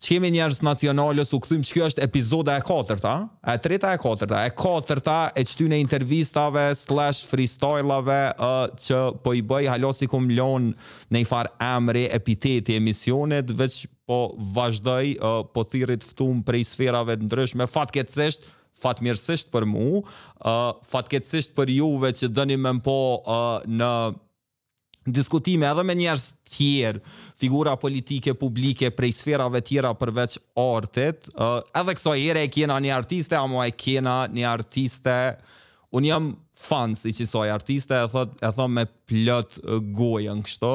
Qemi njerëz nacionalës u kthym, kjo është epizoda e 4-ta, e 3-ta e 4-ta, e 4-ta e qytyne intervistave / freestylave që po I bëj halosi kum lon në I far emri epiteti emisionit, veç po vazhdoj po thirrit ftum prej sferave të ndryshme, fatmirësisht për mu, fatkeqësisht për juve që dëni me po në diskutime edhe me njerëz tjerë, figura politike, publike, prej sferave tjera përveç artit, edhe këso ere e kjena një artiste, amo e kjena një artiste, unë jam fans I qësoj artiste, e thëm me plot gojën kështu,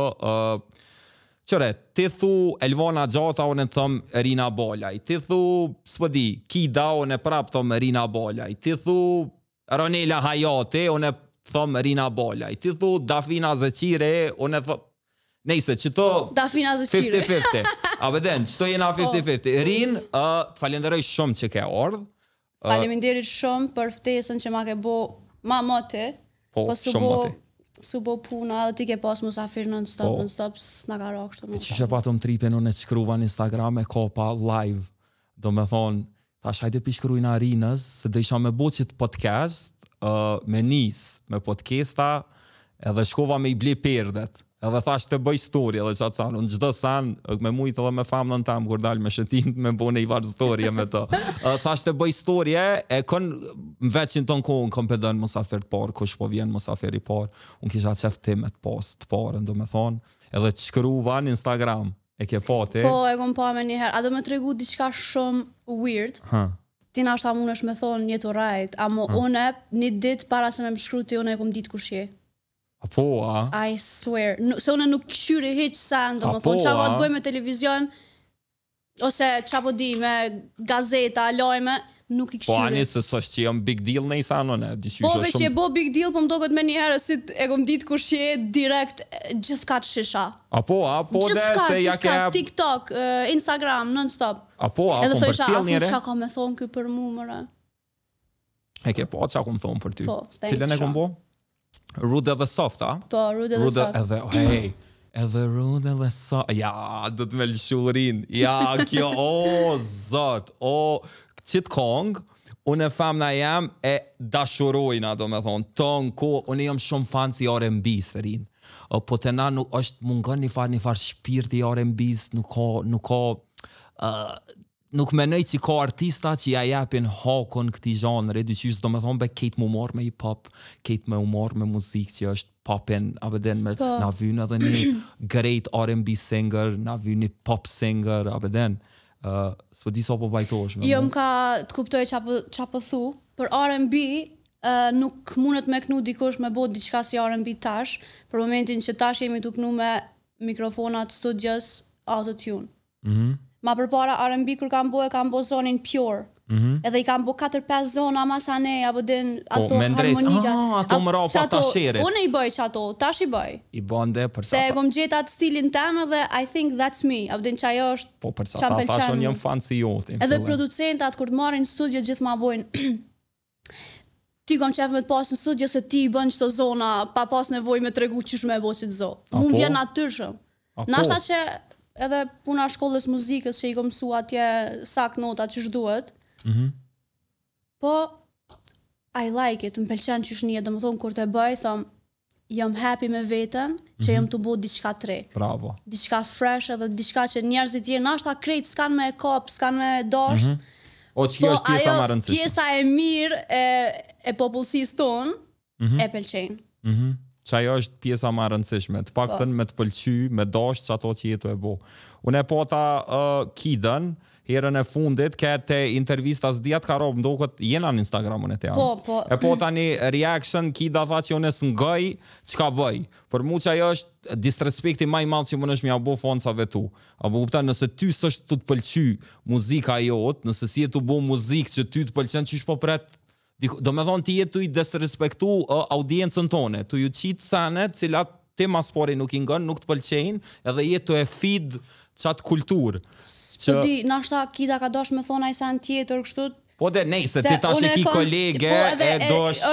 qëre, ti thu Elvana Gjata, unë e thëm Rina Balaj, ti thu, s'pëdi, Kida, unë e prap thëm Rina Balaj, ti thu Ronela Hayati, unë e thëm Rina Balaj, ti thu Dafina Zeqire, unë e thëm, nejse, qëto Dafina Zeqire. 50-50, a veden, qëto jena 50-50. Rin, të falenderoj shumë që ke ardhë. Faleminderit shumë për ftesën që ma ke bo ma ti, Po, shumë moti. Su bo puna, dhe ti ke pas musafir non-stop, s'na ka ra kështu. Që që patëm tripin, unë e shkruva në Instagram e kopa live, do me thonë, tash hajde pishkrujnë Arinës, se dhe isha me bo qëtë podcast, me nis, me podcasta, edhe shkova me I bli perdet, edhe thash të bëj story, edhe qatë sanë, unë gjdo sanë, me mujtë edhe me famën tam, kur dalë me shëtin, me bo në I varë story me të. Thash të bëj story, e kon, më veçin ton kohën, kom pëdën musafir të parë, kush po vjen musafir I parë, unë kisha qef tim e të post të parën, do me thonë, edhe të shkruva në Instagram, e ke pati? Po, e kom pa me njëherë, a do me tregu diçka shumë weird, ti na është amunesh me thonë një të rajt, amo une, një dit para se me më shkruti, une e kom dit kush je. Apo, a? I swear. Se une nuk këshyri hiq sen, do më thonë, qa ka të bëj me televizion, ose qa po di, me gazeta, lojme, nuk I këshyri. Po, ani, se sështë që jam big deal në I sanone. Po, veç që je bo big deal, po më doket me njëherë, si e kom dit kush je direkt gjithka të shisha. Apo, dhe se ja ke... TikTok, Instagram, non-stop. Apo, edhe kom për tjel njëre? Edhe thosha, qa ka me thonë kjo për mu, mëre. E ke po, qa kom thonë për ty? Po, thanks. Cilën e kom bo? Rude dhe soft, a? Po, rude dhe soft. Edhe rude dhe soft. Ja, do të me lëshurin. Ja, kjo, zot, qitë kong, unë e famna jam e dashurojna, do me thonë, tonë ko, unë jam shumë fan si R&B së rinë. Po të na nuk është mungon një farë shpirti R&B-s, nuk menoj që ka artista që ja japin hakon këti zhanëri, dyqysh do me thonë be kejt mu marrë me hip-hop, kejt me marrë me muzikë që është popin, abeden me na vynë edhe një great R&B singer, na vynë një pop singer, abeden. S'po di sa po bajtosh me jo më ka të kuptoj qa po thu, për R&B nuk mundet me knu dikush me bo diçka si R&B tash, për momentin që tash jemi të knu me mikrofonat studios autotune. Ma përpara R&B kur kam bo zonin pure, edhe I kam bo 4-5 zona masane, apo din ato harmonika. Ato më rapa ta shirit. Unë I bëj qato, tash I bëj. I bënde për se e kom gjeta të stilin tem edhe I think that's me, apo din qajo është po për sa ta thashon jam fan si jote. Edhe producentat kur të marrin studio gjithë ma bojnë ti kom qef me të pas në studio se ti I bën qëto zona pa pas nevoj me tregu qysh me bo që të zo. Mu vjen natyrshëm. Nashta që edhe puna shkollës muzikës që I kom mësu atje sak nota qysh duhet, po I like it, më pëlqen qysh një, dhe më thonë kur të bëj, thëm, jam happy me veten që jam të bo diçka tre. Bravo. Diçka fresh edhe diçka që njerëzit tjerë nashta krejt s'kan me kop, s'kan me dasht, o që kjo është pjesa më rëndësishme. Pjesa e mirë e popullësisë tonë e pëlqejnë. Që ajo është pjesa më rëndësishme, të paktën me të pëlqy, me dasht që ato që jetu e bo. Unë e pota Kidën, herën e fundit, këtë intervistas djetë ka robë, ndokët jena në Instagram unë e të janë. Po. E pota një reaction, Kida tha që unë e s'ngëj, që ka bëj. Për mu që ajo është disrespekti maj malë që më nëshme ja bo fonsave tu. Apo kupta, nëse ty sështë të pëlqy muzika jotë, nëse si e të bo muzikë që ty të pëlqen që shpo pret, do me thonë ti jetu I desrespektu audiencën tone, tu ju qitë sanet, cilat ti mas pori nuk I ngën, nuk të pëlqenjë, edhe jetu e feed qatë kulturë. Po di, nashta Kida ka dosh me thonë a I sen tjetër kështu. Po dhe nej, se ti tash e ki kolege e dosh...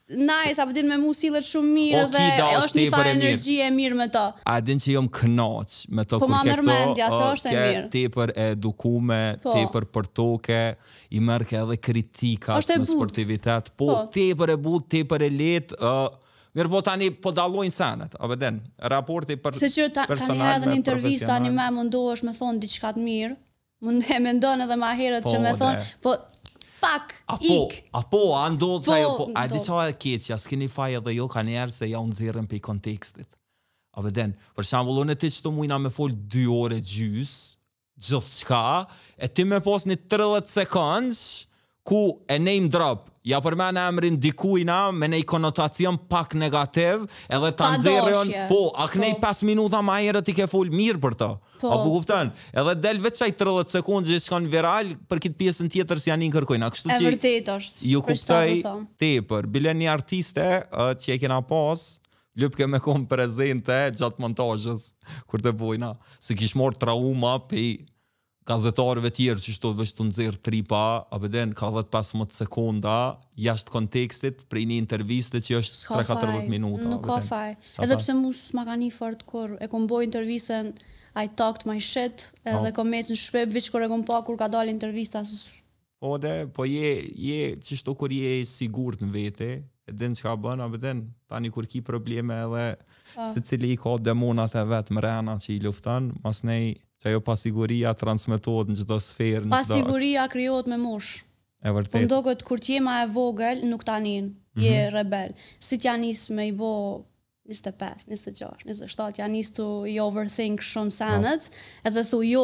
nice, apo din me mu sillet shumë mirë dhe është një farë energjie e mirë me ta. A din që jom kënaq me to kur ke këto tepër edukume, tepër për toke, i merr ke edhe kritikat me sportivitet, po tepër e but, tepër e lehtë, mirë po tani po dallojnë senet, a veden, raporti për personal me profesional. Se që tani edhe një intervistë tani me mundohesh me thonë diçka të mirë, mund e mendon edhe më herët që me thonë, po pak, Apo, ndodhë sa jo, a di qa e keqja, s'keni faj edhe jo ka njerë se ja unë zirën për i kontekstit. A veden, për shambull, unë e ti që të mujna me fol 2 ore gjys, gjithë qka, e ti me pos një 30 sekundë, ku e name drop, ja përmen e emrin dikujna me nej konotacion pak negativ, edhe të nëzirën, a kënej 5 minuta ma herët i ke fol mirë për të. Apo kupton, edhe del veç qaj 30 sekundë që shkon viral për këtë pjesën tjetër si janë një kërkojna. E vërtet është. Ju kuptoj tepër, bile një artiste që e kena pas, lyp ke me kom prezente gjatë montajës, kur të bojna, se kish morë trauma për gazetarëve tjerë që shto veç të nëzirë tripa, a beden ka 10-15 sekunda, jashtë kontekstit, prej një interviste që është 3-4 minuta. Nuk ka faj. Edhe pse mu s'ma ka një fort kur e kom boj intervisten, I talked my shit, edhe kom meq në shpep, veç kur e kom pa kur ka dal intervista. Po je që shto kur je sigurt në vete, e din që ka bën, a beden, tani kur ki probleme edhe se cili i ka demonat e vetë mrena që i luftan, mas nej që ajo pasiguria transmetohet në gjithë sferë. Pasiguria krijohet me mosh. E vërtet. Po mdokët kur t'jema e vogël, nuk tanin, je rebel. Si t'ja nis me i bo 25, 26, 27, t'ja nis të i overthink shumë sanet, edhe thu jo,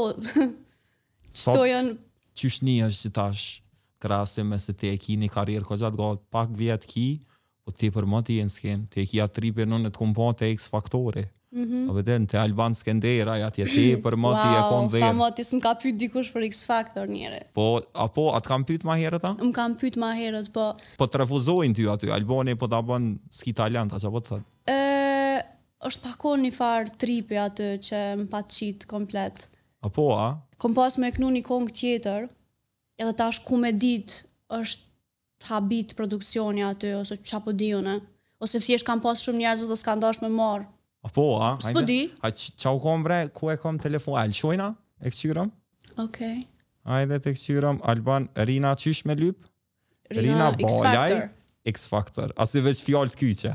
qëto jën... Qysh një është që tash krasim me se te e ki një karierë ko gjatë galt pak vjetë ki, po te për më t'i jenë s'ken, te e ki atë tripje në të kumpa të X-faktori. A veden, te Alban Skendera, ja t'je te për më t'i e konë dhe... Sa më t'i s'm ka pyt dikush për X-Factor njëre. Po, apo, atë kam pyt ma herët, a? Më kam pyt ma herët, po... Po të refuzojnë ty aty, Albani po t'a bën s'ki talent, a që po të thëtë? është pakon një farë tripi aty që më pa qitë komplet. Apo, a? Kom pas me kënu një kongë tjetër, edhe tash ku me dit është habit produksioni aty, ose qa po di une, ose thjesht kam pas shumë njerëzë dhe s'ka ndash me marë. Apo, a? S'po di? A qa u kom bre, ku e kom telefon? A lëshojna? E këqyrëm? Okej. Ajde të këqyrëm, Alban, Rina qysh me lyp? Rina X-Factor. X-Factor. Asi veç fjallë të kyqe.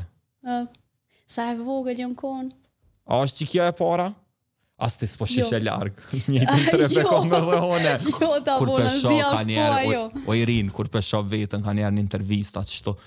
Sa e vogël jëm konë. A është që kjo e para? As të s'po shishe largë. Një të trepe kom me dhe hone. Jo, ta bona, zdi as po ajo. O Irin, kur pesho vetën ka njerë një intervista, që shto...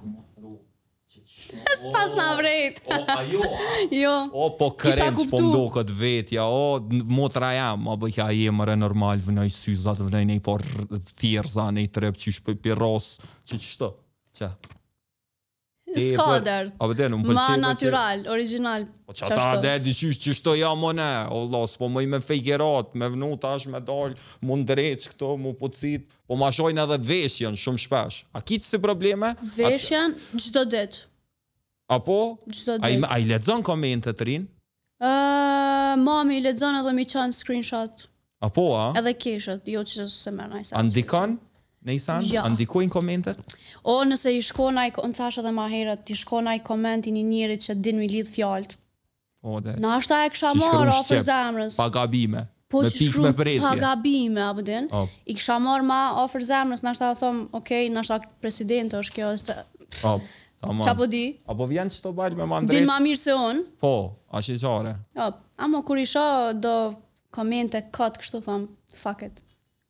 S'pas na vrejt. Jo. O, po kërënç, po ndo këtë vetja, o, motra jam, o, bëjka jemëre normal, vënoj syzat, vënoj nej por thjerza, nej trep, qysh për ros, që shto, që? Skader, ma natural, original. Po që ta dhe di që shto jam o ne, o los, po mëj me fejkerat, me vnu tash me dal, mu ndreq këto, mu pucit, po ma shojnë edhe veshjen shumë shpesh. A kitë si probleme? Veshjen, gjdo dit. Apo? A i ledzon komentet rinë? Mami i ledzon edhe mi qanë screenshot. Apo, a? Edhe keshët, jo që se mërë najsa. Andikon? Nejsan? Ja. Andikojnë komentet? O, nëse i shkonaj, në thash edhe ma herët, i shkonaj komentin i njerit që din mi lidh fjallët. O, dhe. Na ashta e kësha marë ofër zemrës. Pa gabime. Po me që shkru pa gabime, apo din. I kësha marë ma ofër zemrës, na ashta thom, okej, na ashta president është kjo, është... Qa po di? Apo vjen që të balj me mandres? Din ma mirë se unë? Po, ashtë i qare. Amo kur isha do komente këtë kështu thom, fuck it.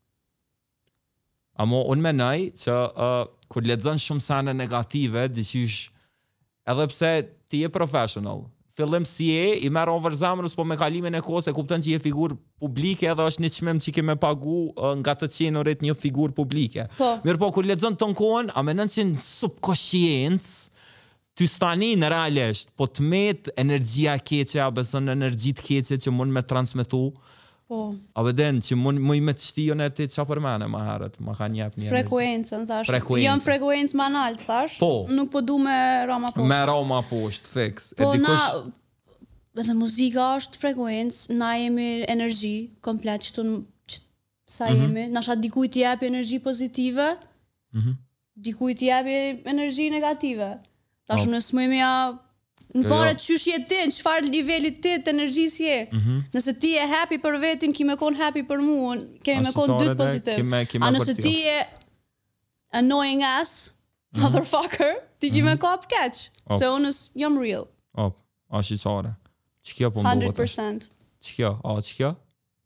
Amo unë menaj që kur ledzën shumë sene negative, diqysh, edhe pse ti je professional, fillim si i merë over zamrës, po me kalimin e kohës e kuptën që je figur publike edhe është një qmem që ke me pagu nga të qenurit një figur publike. Mirë po, kur ledzën të në kohën, a menën që në subkoshiencë, ty stanin realisht, po të met energjia keqe, a besën energjit keqe që mund me transmitu, a veden që mund me të shtijon e ti qa për mene ma herët, ma ka njep një frekuencën, thash. Jam frekuencë ma naltë, thash. Nuk po du me rama poshtë. Me rama poshtë, fix. Po na, edhe muzika është frekuencë, na jemi energji, komplet, që sa jemi, na sha dikuj t'jep energji pozitive, dikujt t'i japi energji negative. Tash unë s'moj meja në fare çysh je ti, në çfarë nivelit ti të energjisë je. Nëse ti je happy për vetin, ki me kon happy për mua, kemi me kon dytë pozitiv. A nëse ti je annoying ass, motherfucker, ti ki me kap keq. Se unë jam real. A shqare. Që kjo po më 100%. Që kjo? A, që kjo?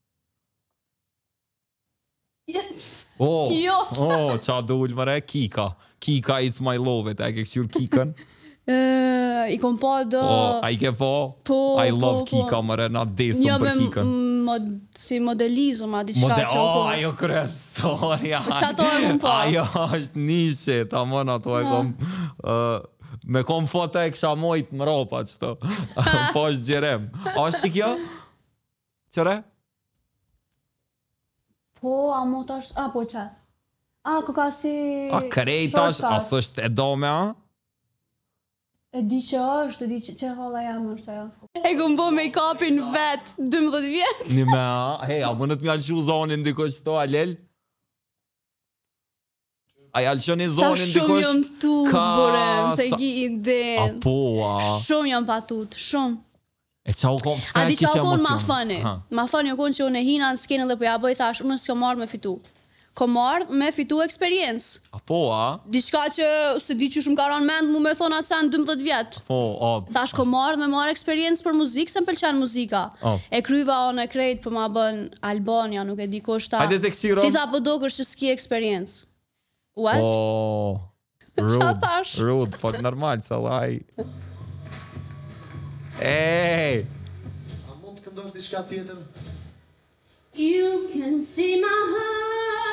Qa dull mëre, Kika. Kika is my love it. E ke këshur Kikën? I kom po do... A i ke po? I love Kika mëre, na desëm për Kikën. Si modelizëm, a diçka që po. Ajo krestorja. Qa to e kom po? Ajo është nishe, ta mëna to e kom... Me kom foto e kësha mojt më ropa qëto. Po është gjerem. A është që kjo? Qëre? Po, a mo tash... A, po qatë. A, ka si... A, krejt tash, as është e do me, a? E di që është, e di që hala jam është ajo. E kom bo make-upin vet, 12 vjet. Një me, a? Hej, a mënët mi alëshu zonin diko qëto, a lel? A alëshoni zonin diko Sa shumë jam tut, burem, se gi i den. A po, a? Shumë jam pa tut, shumë. E qa u kom, a di qa u kon ma fani? Ma fani u kon që unë e hina në skenë dhe po ja bëj thash, unë s'ko marrë me fitu. Ko marrë me fitu eksperiencë. A po, a? Diçka që se di që shumë karon mend mu me thonë atë sen 12 vjetë. Po, a? Thash ko marrë me marrë eksperiencë për muzikë, se më pëlqen muzika. E kryva o në krejt për ma bën Albania, nuk e di ko shta. Hajde të kësiron. Ti tha po do kështë që s'ki eksperiencë. What? Rude, fuck normal, salaj. Ej! A mund të këndosh diçka tjetër? You can see my heart.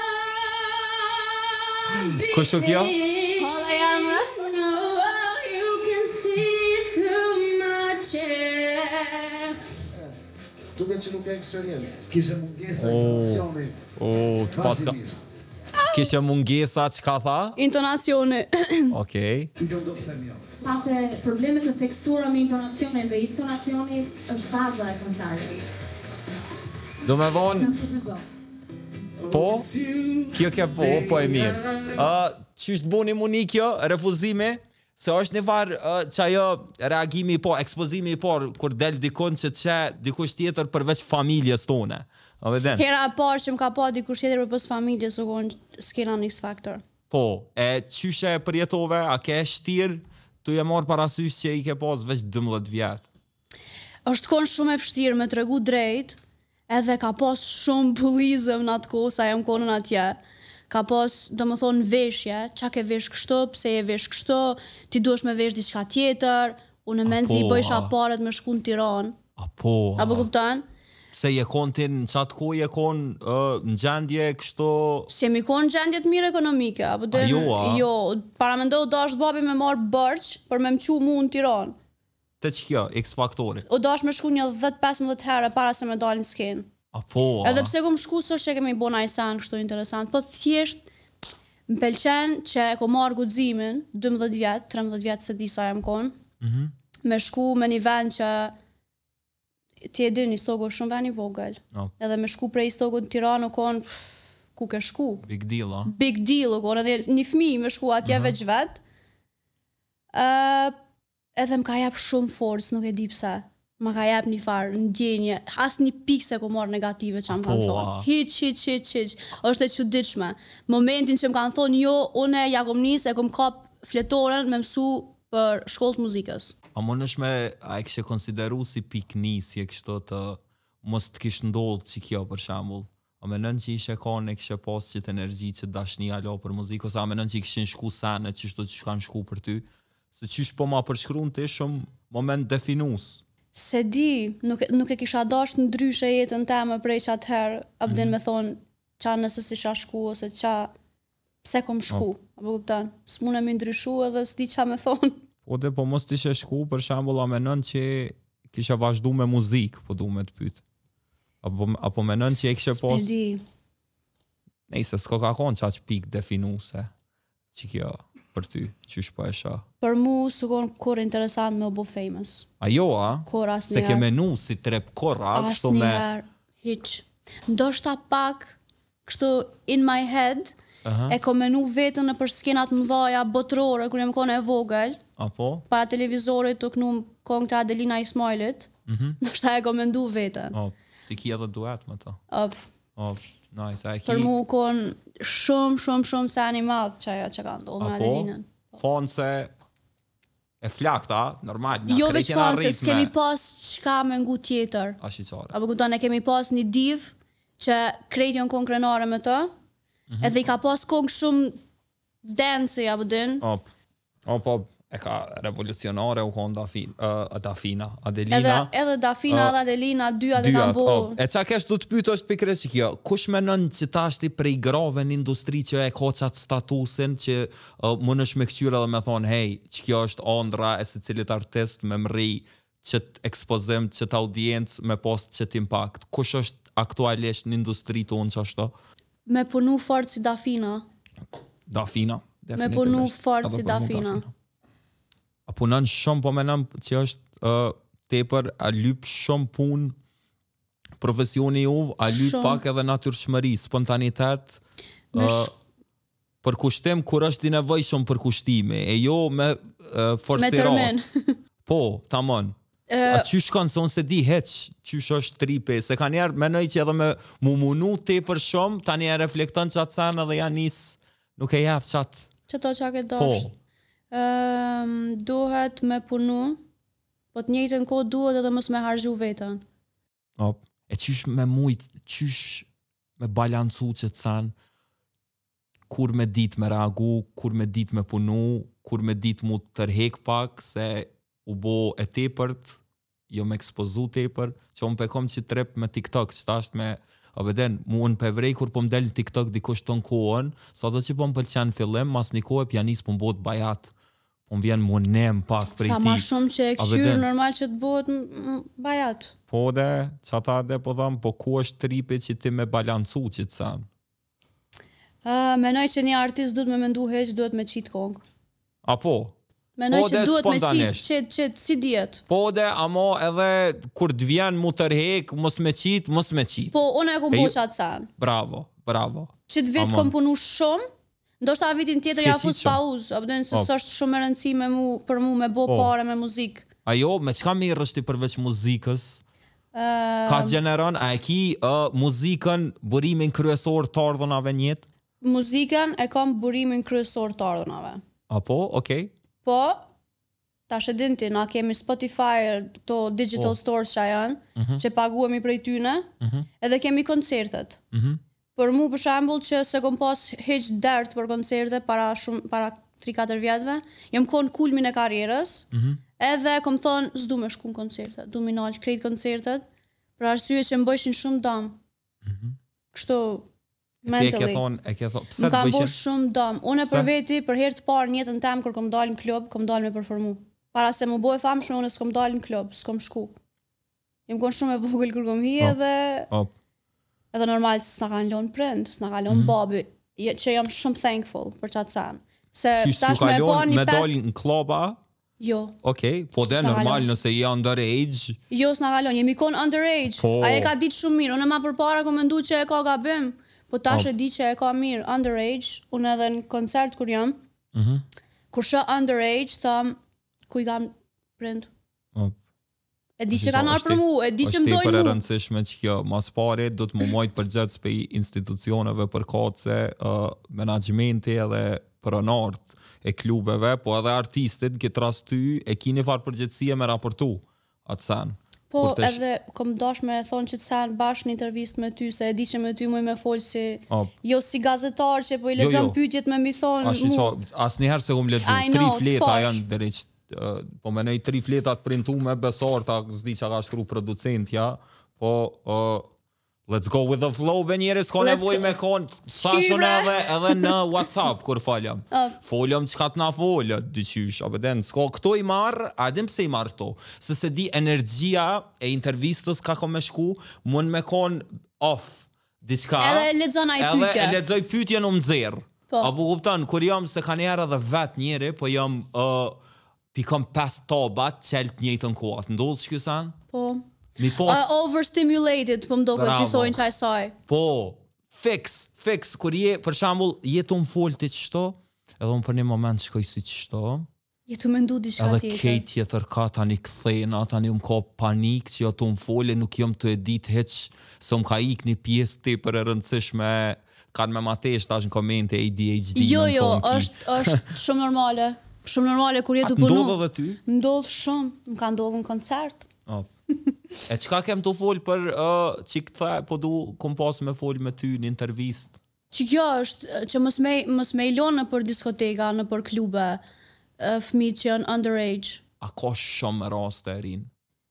Kështë kjo? Hala jamë. No, you can see through my chest. Duket që nuk e eksperiencë. Kishe mungesa intonacioni. Të paska. Kishe mungesa që ka tha? Intonacioni. Okej. Që do të them jo. Pate problemet të tekstura me intonacione dhe intonacioni është baza e këngëtarit. Do me vonë... Po? Kjo po e mirë. Që është buni mu një kjo, refuzime, se është një farë që ajo reagimi po, ekspozimi po, kur del dikon që që dikush tjetër përveç familjes tone. Hera parë që më ka po dikush tjetër përveç familjes, u konë s'kena X Factor. Po, e qyshe përjetove, a ke shtirë, tu je morë parasysh që i ke pas veç 12 vjetë? është konë shumë e fështirë me të regu drejt, edhe ka pas shumë bullizëm në atë kohë, sa jam konën atje. Ka pas, do më thonë, veshje, qa ke vesh kështu, pse je vesh kështu, ti duesh me vesh diçka tjetër, unë e menë si i bëjsha paret me shku në Tiranë. Apo kuptan? Se je konë ti në qatë kohë, je konë në gjendje kështu... Se mi konë gjendje të mirë ekonomike, apo dhe... Jo, para me ndohë dash babi me marë bërq, për me më qu mu në Tiranë. Të që kjo, X Factori? O dash me shku një 10-15 herë para se me dalë në skenë. Apo... Edhe pse kom shku, së që kemi bona i sanë kështu interesant, po thjesht më pelqen që e ko marë gudzimin, 12 vjetë, 13 vjetë se di sa jam konë, me shku me një vend që ti e di një stogo shumë vend i vogël. Edhe me shku prej stogo në Tiranë u konë, ku ke shku? Big deal, a? Big deal u konë, edhe një fmi me shku atje veç vetë. Edhe më ka jap shumë forcë, nuk e di pse. Më ka jap një farë ndjenje, as një pikë se ku marrë negative që më kanë thonë. Hiq. Është e çuditshme. Momentin që më kanë thonë jo, unë ja kom nis, e kom kap fletoren me mësu për shkollë të muzikës. A mënesh me, a e kështë konsideru si pikë nisje kështë të mos të kishë ndodhë që kjo për shambull? A menon që ishe kone e kështë pas që të energji që dashnia lo për muzikë, ose a menon që i këshin shku sene që shto që shkan shku për ty? Se qysh po ma përshkru në të shumë moment definus. Se di, nuk e kisha dasht në ndryshe jetën teme prej që atëherë, abdin me thonë qa nëse si qa shku, ose qa pse kom shku, apo kuptan, s'mune me ndryshu edhe s'di qa me thonë. Po dhe po mos t'ishe shku, për shambull, a menon që kisha vazhdu me muzikë, po du me t'pyt. Apo menon që e kishe pos... S'pedi. Nejse, s'ko ka konë qa që pikë definuse, që kjo... për ty, qysh po e shoh? Për mu, së konë kur interesant me o bo famous. A jo, a? Kur asë se ke menu si trep korra, kështu me... Asë njëherë, hiq. Ndoshta pak, kështu in my head, e kom menu vetën në për skenat mëdhaja botërore, kur jam qenë e vogël, Apo? para televizorit të kënu këngë të Adelina Ismailit, nështë e kom mendu vetën. Ti ki edhe duet me ta. Nice, a ki... Për mu konë shumë se animat që ajo që ka ndodhë me Adelinën. Fonse e flakta, normal, na jo krejtjen veç a fonse, ritme. s'kemi pas çka me ngu tjetër. Ashqare. Apo kupton, ne kemi pas një div që krejt janë këngë krenare me të, edhe i ka pas këngë shumë dance, apo din. E ka revolucionare u konë Dafina, Adelina. Edhe Dafina dhe Adelina, dyja dhe kanë bo. E qa kesh du të pytë është pikre që kjo, kush menon që ta është i prej grave në industri që e ka qatë statusin që më nësh me këqyre dhe me thonë, hej, që kjo është ondra e se cilit artist me mri qëtë ekspozim, qëtë audiencë me post qëtë impact. Kush është aktualisht në industri të unë që ashtë? Me punu fort si Dafina. Dafina, definitivt. Me punu fort si Dafina. A punon shumë, po menam që është tepër, a lyp shumë pun profesioni juv, a lyp pak edhe natyrshmëri, spontanitet, për kushtim kur është i nevojshëm për kushtime, e jo me forsirat. Me tërmen. Po, tamon. A qysh kanë, se unë se di heq, qysh është tripe, se ka njerë menoj që edhe me mu munu tepër shumë, ta njerë reflekton që atë sen edhe janë nuk e jep qatë. Qëto që ke dosht. Duhet me punu, po të njëjtën kohë duhet edhe mos me harxhu vetën. E qysh me mujt, qysh me balancu që të sen, kur me dit me reagu, kur me dit me punu, kur me dit mu tërhek pak, se u bo e tepërt, jo me ekspozu tepër, që unë pekom që trep me TikTok, që ta është me abeden, mu unë pevrej kur po më del TikTok dikush të në kohën, sa do që po më pëlqen fillim, mas një kohë pianist po më bot bajat, po më vjen mu nem pak prej ti. Sa ma shumë që e këshyrë, normal që të bot bajat. Po dhe, që ata dhe po dhamë, po ku është tripe që ti me balancu që të sanë? Menoj që një artist duhet me mendu heq, duhet me qitë kongë. Apo? Menoj që duhet me qitë, si djetë. Po dhe, amo edhe kur të vjen mu tërhek, mos me qitë. Po, unë e ku bo qatë sanë. Bravo. Që të vitë kom punu shumë, ndoshta vitin tjetër ja fus pauzë, apëdojnë se është shumë e rëndësi për mu me bo pare me muzikë. Ajo, me qka mirë është i përveç muzikës? Ka gjeneron, a e ki muzikën burimin kryesor të ardhunave njët? Muzikën e kam burimin kryesor të ardhunave. Apo, okej. Po, ta shedinti, na kemi Spotify, to digital stores që janë, që paguemi prej tyne, edhe kemi koncertet. Për mu, për shambull, që se kom pas heq dert për koncerte para 3-4 vjetëve, jem konë kulmin e karierës, edhe kom thonë, s'du me shku në koncerte, du me nalë krejt koncertet, për arsye që më bëjshin shumë dam. Kështu, mentally. E ke thonë, më ka bëjsh shumë dam. Unë e për veti, për herë të parë njëtën tem, kër kom dalë në klub, kom dalë me performu. Para se më bëjë famshme, unë s'kom dalë në klub, s'kom shku. Jem konë shumë e vogël kër kom hi edhe normal që s'na kanë lonë prind, s'na kanë lonë babi, që jam shumë thankful për qatë sen. Se tash me bo një 5... Me dolin në kloba? Jo. Okej, po dhe normal nëse je underage? Jo, s'na kanë lonë, jemi konë underage. Aje ka ditë shumë mirë, unë ma për para kom mendu që e ka gabim, po tash e di që e ka mirë underage, unë edhe në koncert kur jam, kur shë underage, thëm, ku i kam prind? E di që kanë arë për mu, e di që më dojnë mu. Është tepër e rëndësishme që kjo, mas pare, do të më mojtë përgjithës për institucioneve për kace, menagmenti edhe pronart e klubeve, po edhe artistit, këtë rast ty, e ki një farë përgjithësie me raportu atë sen. Po, edhe kom dash me thonë që të sen bashkë një intervist me ty, se e di që me ty muj me folë si, jo si gazetar që po i lexon pyetjet me mi thonë mu. As njëherë se hum lexu, 3 fleta janë dërreqë. Po me nej 3 fletat printu me besor, ta zdi që ka shkru producentja, po let's go with the flow, be njerës ka nevoj me konë, sashon edhe në WhatsApp, kur faljam. Foljam që ka të na folët, dyqysh, abeden, s'ka këto i marë, adim pse i marë këto, se di energjia e intervistës ka me shku, mund me konë off, diçka, edhe e ledzon aj pytje. Edhe e ledzoj pytje në mëzirë. Apo kuptan, kur jam se ka njerë edhe vet njeri, po jam... Pikam 5 tabat, qelt njëtën kohët. Ndodhë që kësan? Po. Overstimulated, po më do këtë të thojnë qaj saj. Po. Fix, kur për shembull, je të më folë ti qështo, edhe unë për një moment shkoj si qështo, Je të mendu diçka edhe tjetër. kejt tjetër ka tani këthena, tani më ka panik që jo të më folë, nuk jom të edit heq, se më ka ik një pjesë ti për e rëndësishme, kanë me matesh tash në komente ADHD. Jo, është shumë normale. Shumë normale kur je të punu. Ndodhë dhe ty? Ndodhë shumë, më ka ndodhë në koncert. E qka kem të folë për që këthe, po du kom pas me folë me ty një intervist? Që kjo është që mos me ilonë në për diskoteka, në për klube, fëmijë që janë underage. A ka shumë raste e rinë?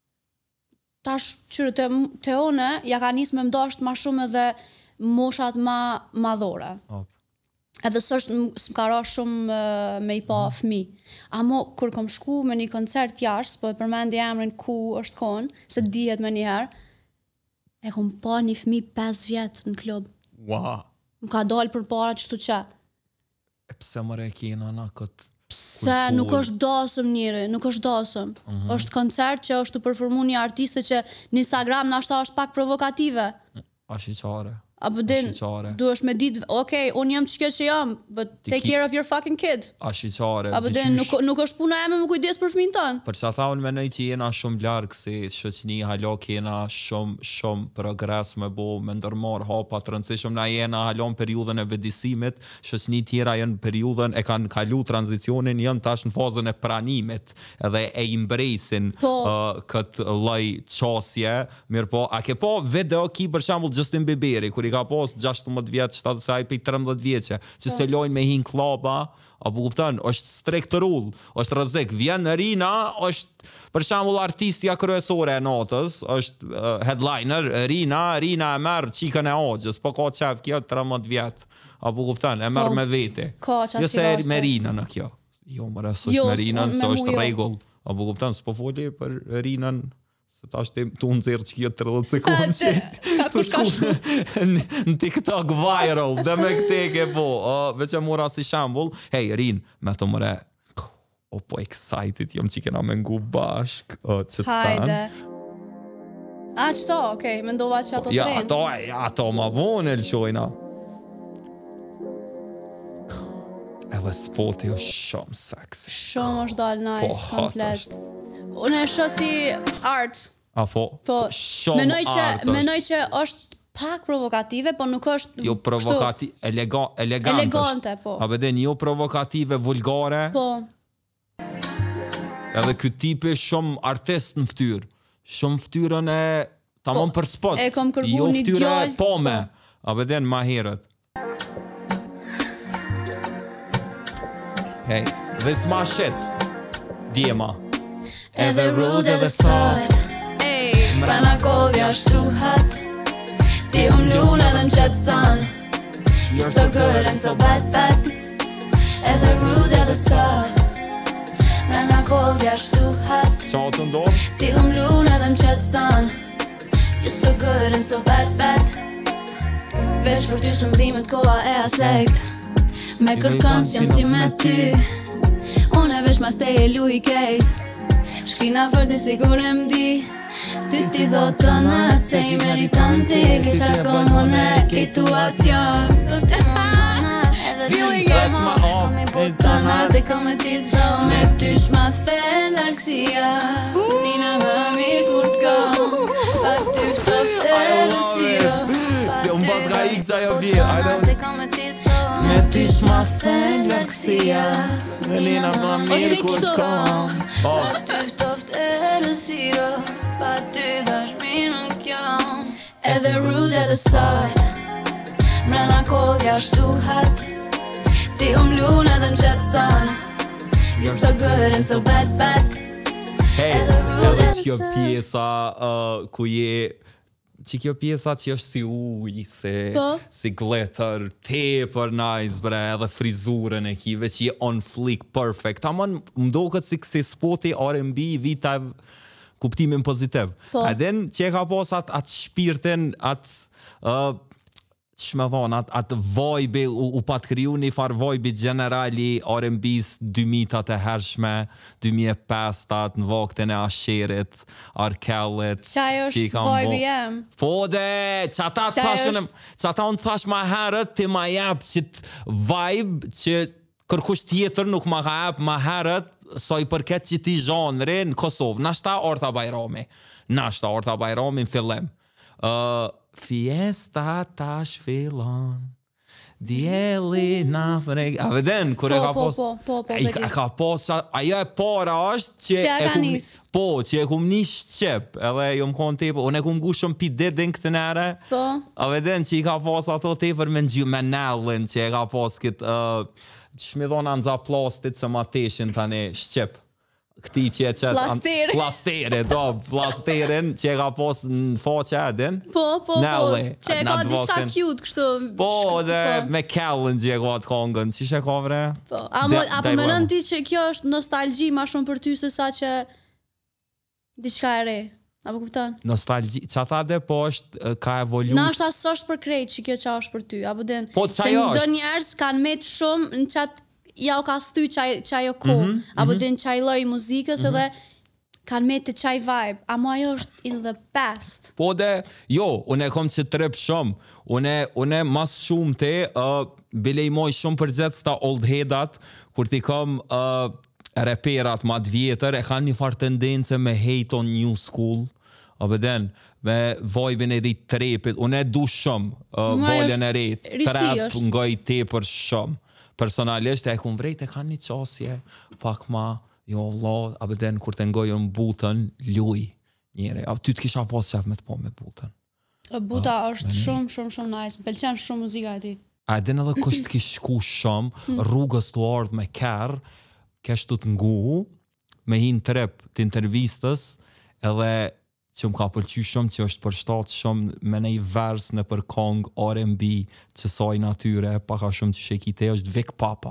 Tash qyre të one, ja ka nisë me mdasht ma shumë edhe moshat ma madhore. Edhe s'ka ra shumë me i pa fëmi. Amo, kur kom shku me një koncert jashtë, po e përmendi emrin ku është konë, se dihet me njëherë, e kom pa një fëmi 5 vjetë në klub. Wow. Më ka dalë për para qështu që. E pse mëre kena na këtë? Pse nuk është dasëm njëri, nuk është dasëm. Është koncert që është të performu një artiste që në Instagram nashta është pak provokative. Ashiqare. Apo din, du është me ditë, okay, unë jam që që jam, but take care of your fucking kid. Ashiqare. Apo din, nuk është puna eme më kujdes për fëmin tanë. Për që ata unë menoj që jena shumë largë, si shoqni halo kena shumë progres me bo, me ndërmar hapa të rëndësishëm, na jena halon periudhën e vedisimit, shoqni tjera jenë periudhën e kanë kalu tranzicionin, jenë tash në fazën e pranimit, edhe e embracin këtë lloj qasje, mirë po, a ke po video ki për shembull Justin Bieberi, kur i ka pas 16 vjetë, 13 vjeqe, që se lojnë me hin klaba, apo kupton, është strict rule, është rrezik, vjen Rina, është për shembull artistja kryesore e natës, është headliner, Rina e merr çikën e Hoxhës, po ka çaf kjo 13 vjet, apo kupton, e merr me vete. Jo se me Rinën në kjo. Jo, më është me Rinën, se është rregull. Apo kupton, s'po foli për Rinën, se tash të nxerr që kjo 30 sekundë që të shku në TikTok viral, dhe me këte ke po, veç e mora si shambull, hej, Rin, me të mëre, po excited, jam që kena me ngu bashk, që të Hajde. A, qëto, okej, mendova që ato trenë. Ja, ato ma vonë e lëshojna. Edhe spoti është shumë sexy. Shumë është dalë nice, komplet. Unë e shë si art. Po, shumë art është. Menoj që është pak provokative, po nuk është... Jo provokative, elegante. Po. A beden, jo provokative, vulgare. Po. Edhe këtë tipi shumë artist në ftyrë. Shumë ftyrën e tamam për spot. E kom kërgu jo një djallë. Jo ftyrë e pome. A beden, ma herët. Hey, this my shit. Djema. Edhe rude edhe soft. Mrena kodhja shtu hat. Ti lune dhe m'qetson. You're so good and so bad. Edhe rude edhe soft. Mrena kodhja shtu hat. Qa të ndorë? Ti lune dhe m'qetson. You're so good and so bad. Veç për ty së mdhimet koha e as lekt. Me kërkon s'jam si me ty. Unë e veç mas te e lu I kejt. Shkina vërdi sigur e mdi. Ty ti thot të nët se I meriton ti. Kisha komune kitu atjo. Feeling it kom I botona dhe kom e ti thot. Me ty s'ma the larkësia. Nina më mirë kur t'ko. Pa ty ftoft e rësiro. Unë pas ga I këca jo vje. Me ty s'ma the larkësia. Nina më mirë kur t'ko. Pa ty ftoft e rësiro. Pa ty bashmi nuk jam. Edhe rude edhe soft. Mrena kodhja shtu hat. Ti lune edhe m'qetson. You're so good and so bad. Hey, edhe që kjo pjesa ku je, që kjo pjesa që është si uj, si glitter, tepër nice bre, edhe frizurën e kive që je on flick, perfect. Amon mdo këtë si spoti R&B vita kuptimin pozitiv. Edhen që ka pos atë shpirtin, atë shme thonë, atë vibe, u pat kriju një farë vibe generali R&B-s 2000-tat e hershme, 2005-tat, në vaktin e Asherit, R-Kellit. Qaj është vibe jem? Po dhe, që ata unë thash ma herët, ti ma jep qëtë vibe që kërkush tjetër nuk ma ka jep ma herët, sa i përket që ti zhanëri në Kosovë. Nashta Orta Bajrami. Orta Bajrami në fillim. Fiesta tash fillon, dielli na freg. A veden kur e ka pos? Po. E ka pos, ajo e para është që e ka nis. Po, që e kum nis Shqip, edhe jo më konë tepër, unë e kum gu shumë pi dedin këtë nere. Po. A veden që i ka pos ato tepër me Nellin, që e ka pos këtë, që mi dhona në za plastit se ma teshin tani Shqip. Këti që e qëtë... Flasterin që e ka pos në faqe edin. Po. Nelly. Që e ka diçka cute kështu. Po, dhe me Kellen që e ka atë kongën. Si shë ka vre? Po, apo mënën ti që kjo është nostalgji ma shumë për ty se sa që diçka e re. Apo kupton? Nostalgji. Që ata dhe po është ka evolu... Na është asë është për krejt që kjo qa është për ty. Apo den... Po, që ajo është? Se në njerës kanë met shumë në qatë ja u ka thy qaj o ko, apo din qaj loj muzikës edhe kanë me të qaj vibe, amo ajo është in the past. Po dhe, jo, unë e kom që trip shumë, unë mas shumë te, bile i moj shumë përgjec sta old headat, kur ti kom reperat ma të vjetër, e kanë një farë tendence me hate on new school, apo den, me vojbin e rrit trepit, unë e du shumë voljen e rrit, trep ngoj te për shumë. Personalisht e kun vrejt e kanë një qasje pak ma, jo vla, a beden kur të ngojën butën, luj njëre. A ty të kisha pas qef me të po me butën. Buta është shumë nice, më pëlqen shumë muzika e ti. A edhe në dhe kështë të kish shku shumë, rrugës të ardhë me kërë, kështë të ngu, me hinë trep të intervistës, edhe që më ka pëlqy shumë që është përshtatë shumë me nej vers në për kong R&B që saj natyre, paka shumë që shekite është Vic Papa.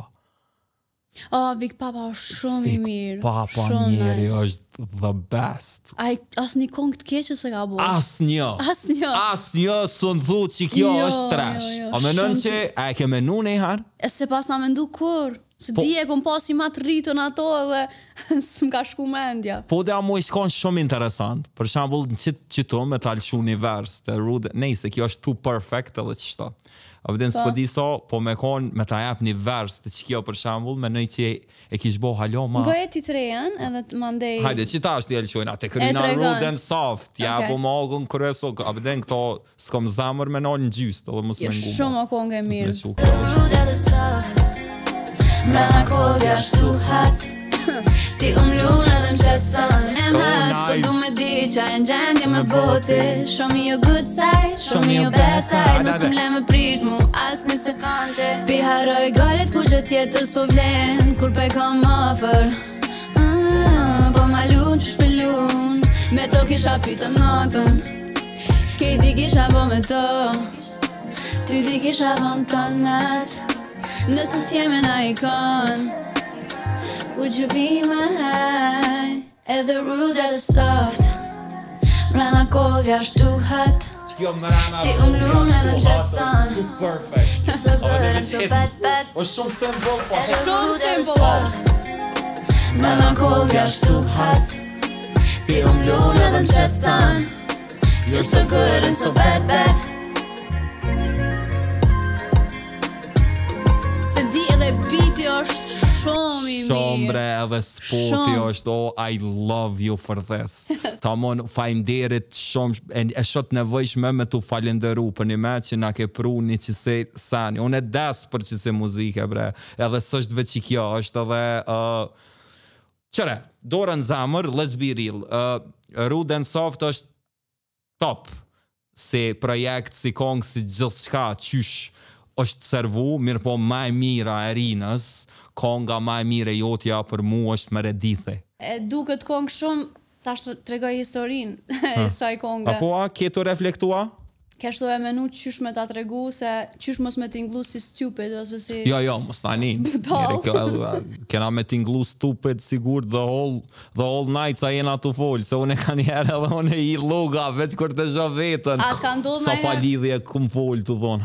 Vic Papa është shumë i mirë. Vic Papa njeri është the best. As një kong të keqë se ka bo. As një së në dhu që kjo është trash. A menon që e ke menu në i harë? E se pas na mendu kur. Se di e kom pasi ma të rritën ato edhe s'm ka shku mendja. Po dhe a mu i shkon shumë interesant. Për shambull në qitu me talëshu një vers të rude, nejse kjo është too perfect edhe qështa. A vëdin së pëdi so, po me konë me ta jap një vers të që kjo për shambull, me nëj që e kish bo halo ma... Ngoje ti të rejen edhe të mandej... Hajde, qita është t'i elqojnë, atë kryna rude and soft, ja po ma ogën kërëso, a vëdin këto s'kom zamër me nalë në gjyst, edhe mos me ngu. Shumë o kongë e mirë. Mrena kodja shtu hat Ti luna dhe mqetë sën hat Po du me di qa e në gjendje me bote Show me your good side, show me your bad side Nësë m'le me prit mu as një sekante Pi haroj garit ku që tjetër s'po vlen Kur pe kom offer Po ma lun që shpilun Me to kisha fyta natën Kejti kisha po me to Ty ti kisha dhon të nat Nëse s'jeme na ikon Would you be my high Edhe rude edhe soft Mrena kodja shtu hat Ti lun edhe mqetson Nëse bërë nëse bet O shumë symbol po Shumë symbol Mrena kodja shtu hat Ti lun edhe mqetson You're so good and so bad Se di edhe biti është shumë i mirë. Shumë bre edhe spoti është, I love you for this. Ta mon, fajmderit shumë, e shot nevojshme me tu falenderu për një me që na ke pru një që se sani. Unë e des për që se muzike bre, edhe së është veç i kjo, është edhe... Qëre, dorën zamër, let's be real. Rude and Soft është top. Si projekt, si kong, si gjithë shka, qysh është servu, mirë po maj mira e rinës, konga maj mire jotja për mu është më redithe. E du këtë kongë shumë, ta shtë tregoj historinë e saj konga. Apo a, keto reflektua? Keshtu e menu qysh me ta tregu, se qysh mos me t'inglu si stupid, ose si... Jo, mos tani. Kena me t'inglu stupid, sigur, the whole night sa jena të folë, se unë e ka njerë edhe unë e i loga, veç kur të zhë vetën. A t'ka ndodhë sa pa lidhje këm folë të dhonë, ha?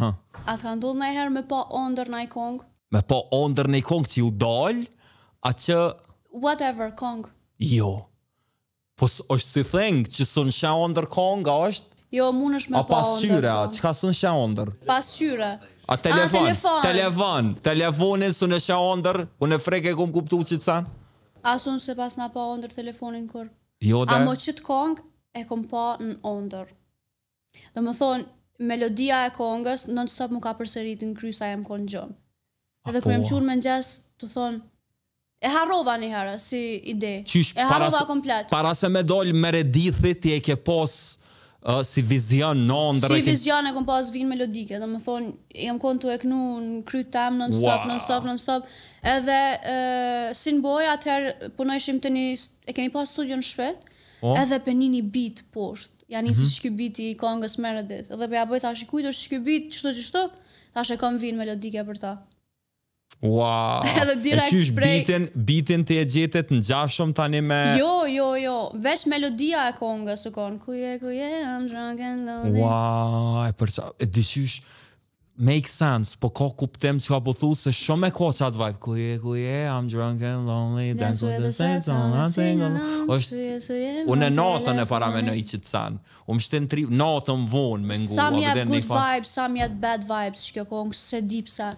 Atë ka ndodhur ndonjëherë me pa ondër në kong? Me pa ondër në kong që ju dal, atë që... Whatever, kong. Jo. Po është si theng që sën shë ondër kong, a është? Jo, mund është me A pa ondër. pasqyre, a që ka sën shë ondër? Pasqyre. A telefon? Telefon. Telefonin sën e shë ondër, unë e freke kom kuptu që të sanë? Asun se pas na pa ondër telefonin kur. Jo dhe? A mo qëtë kong e kom pa në ondër. Dhe më thonë, melodia e kongës non-stop më ka përsërit në kry sa jem konë gjën. Edhe kër jem qurë me ngjes, të thonë, e harrova një herë si ide. Qysh, E harrova komplet. Para se me dollë me redithit, ti e ke pos si vizion në ondër. Si vizion e kom pas vinë melodike, dhe më thonë, jem konë të e kënu në kry tem non-stop. Edhe si në boj, atëherë punojshim të një, e kemi pas studio në shpet, edhe për një beat poshtë. Ja nisi shky beat i kongës Meredith. Edhe për ja bëj thash, kujt është shky beat, çto, thash e kam vinë melodike për ta. Wow. Edhe direkt prej beatin të e gjetet në gjashëm tani me... Jo, veç melodia e kongës u konë, kuje, I'm drunk and lonely. Wow, e dyshysh, make sense, po ka kuptim që ka po thu se shumë e ka që atë vibe. Kuje, I'm drunk and lonely, dance with the saints on, I'm single. Unë e natën e para me nëjë që të sanë. Unë shten tri, natën vonë me ngu. Sa mi atë good vibes, sa mi atë bad vibes, që kjo kongë se di pse.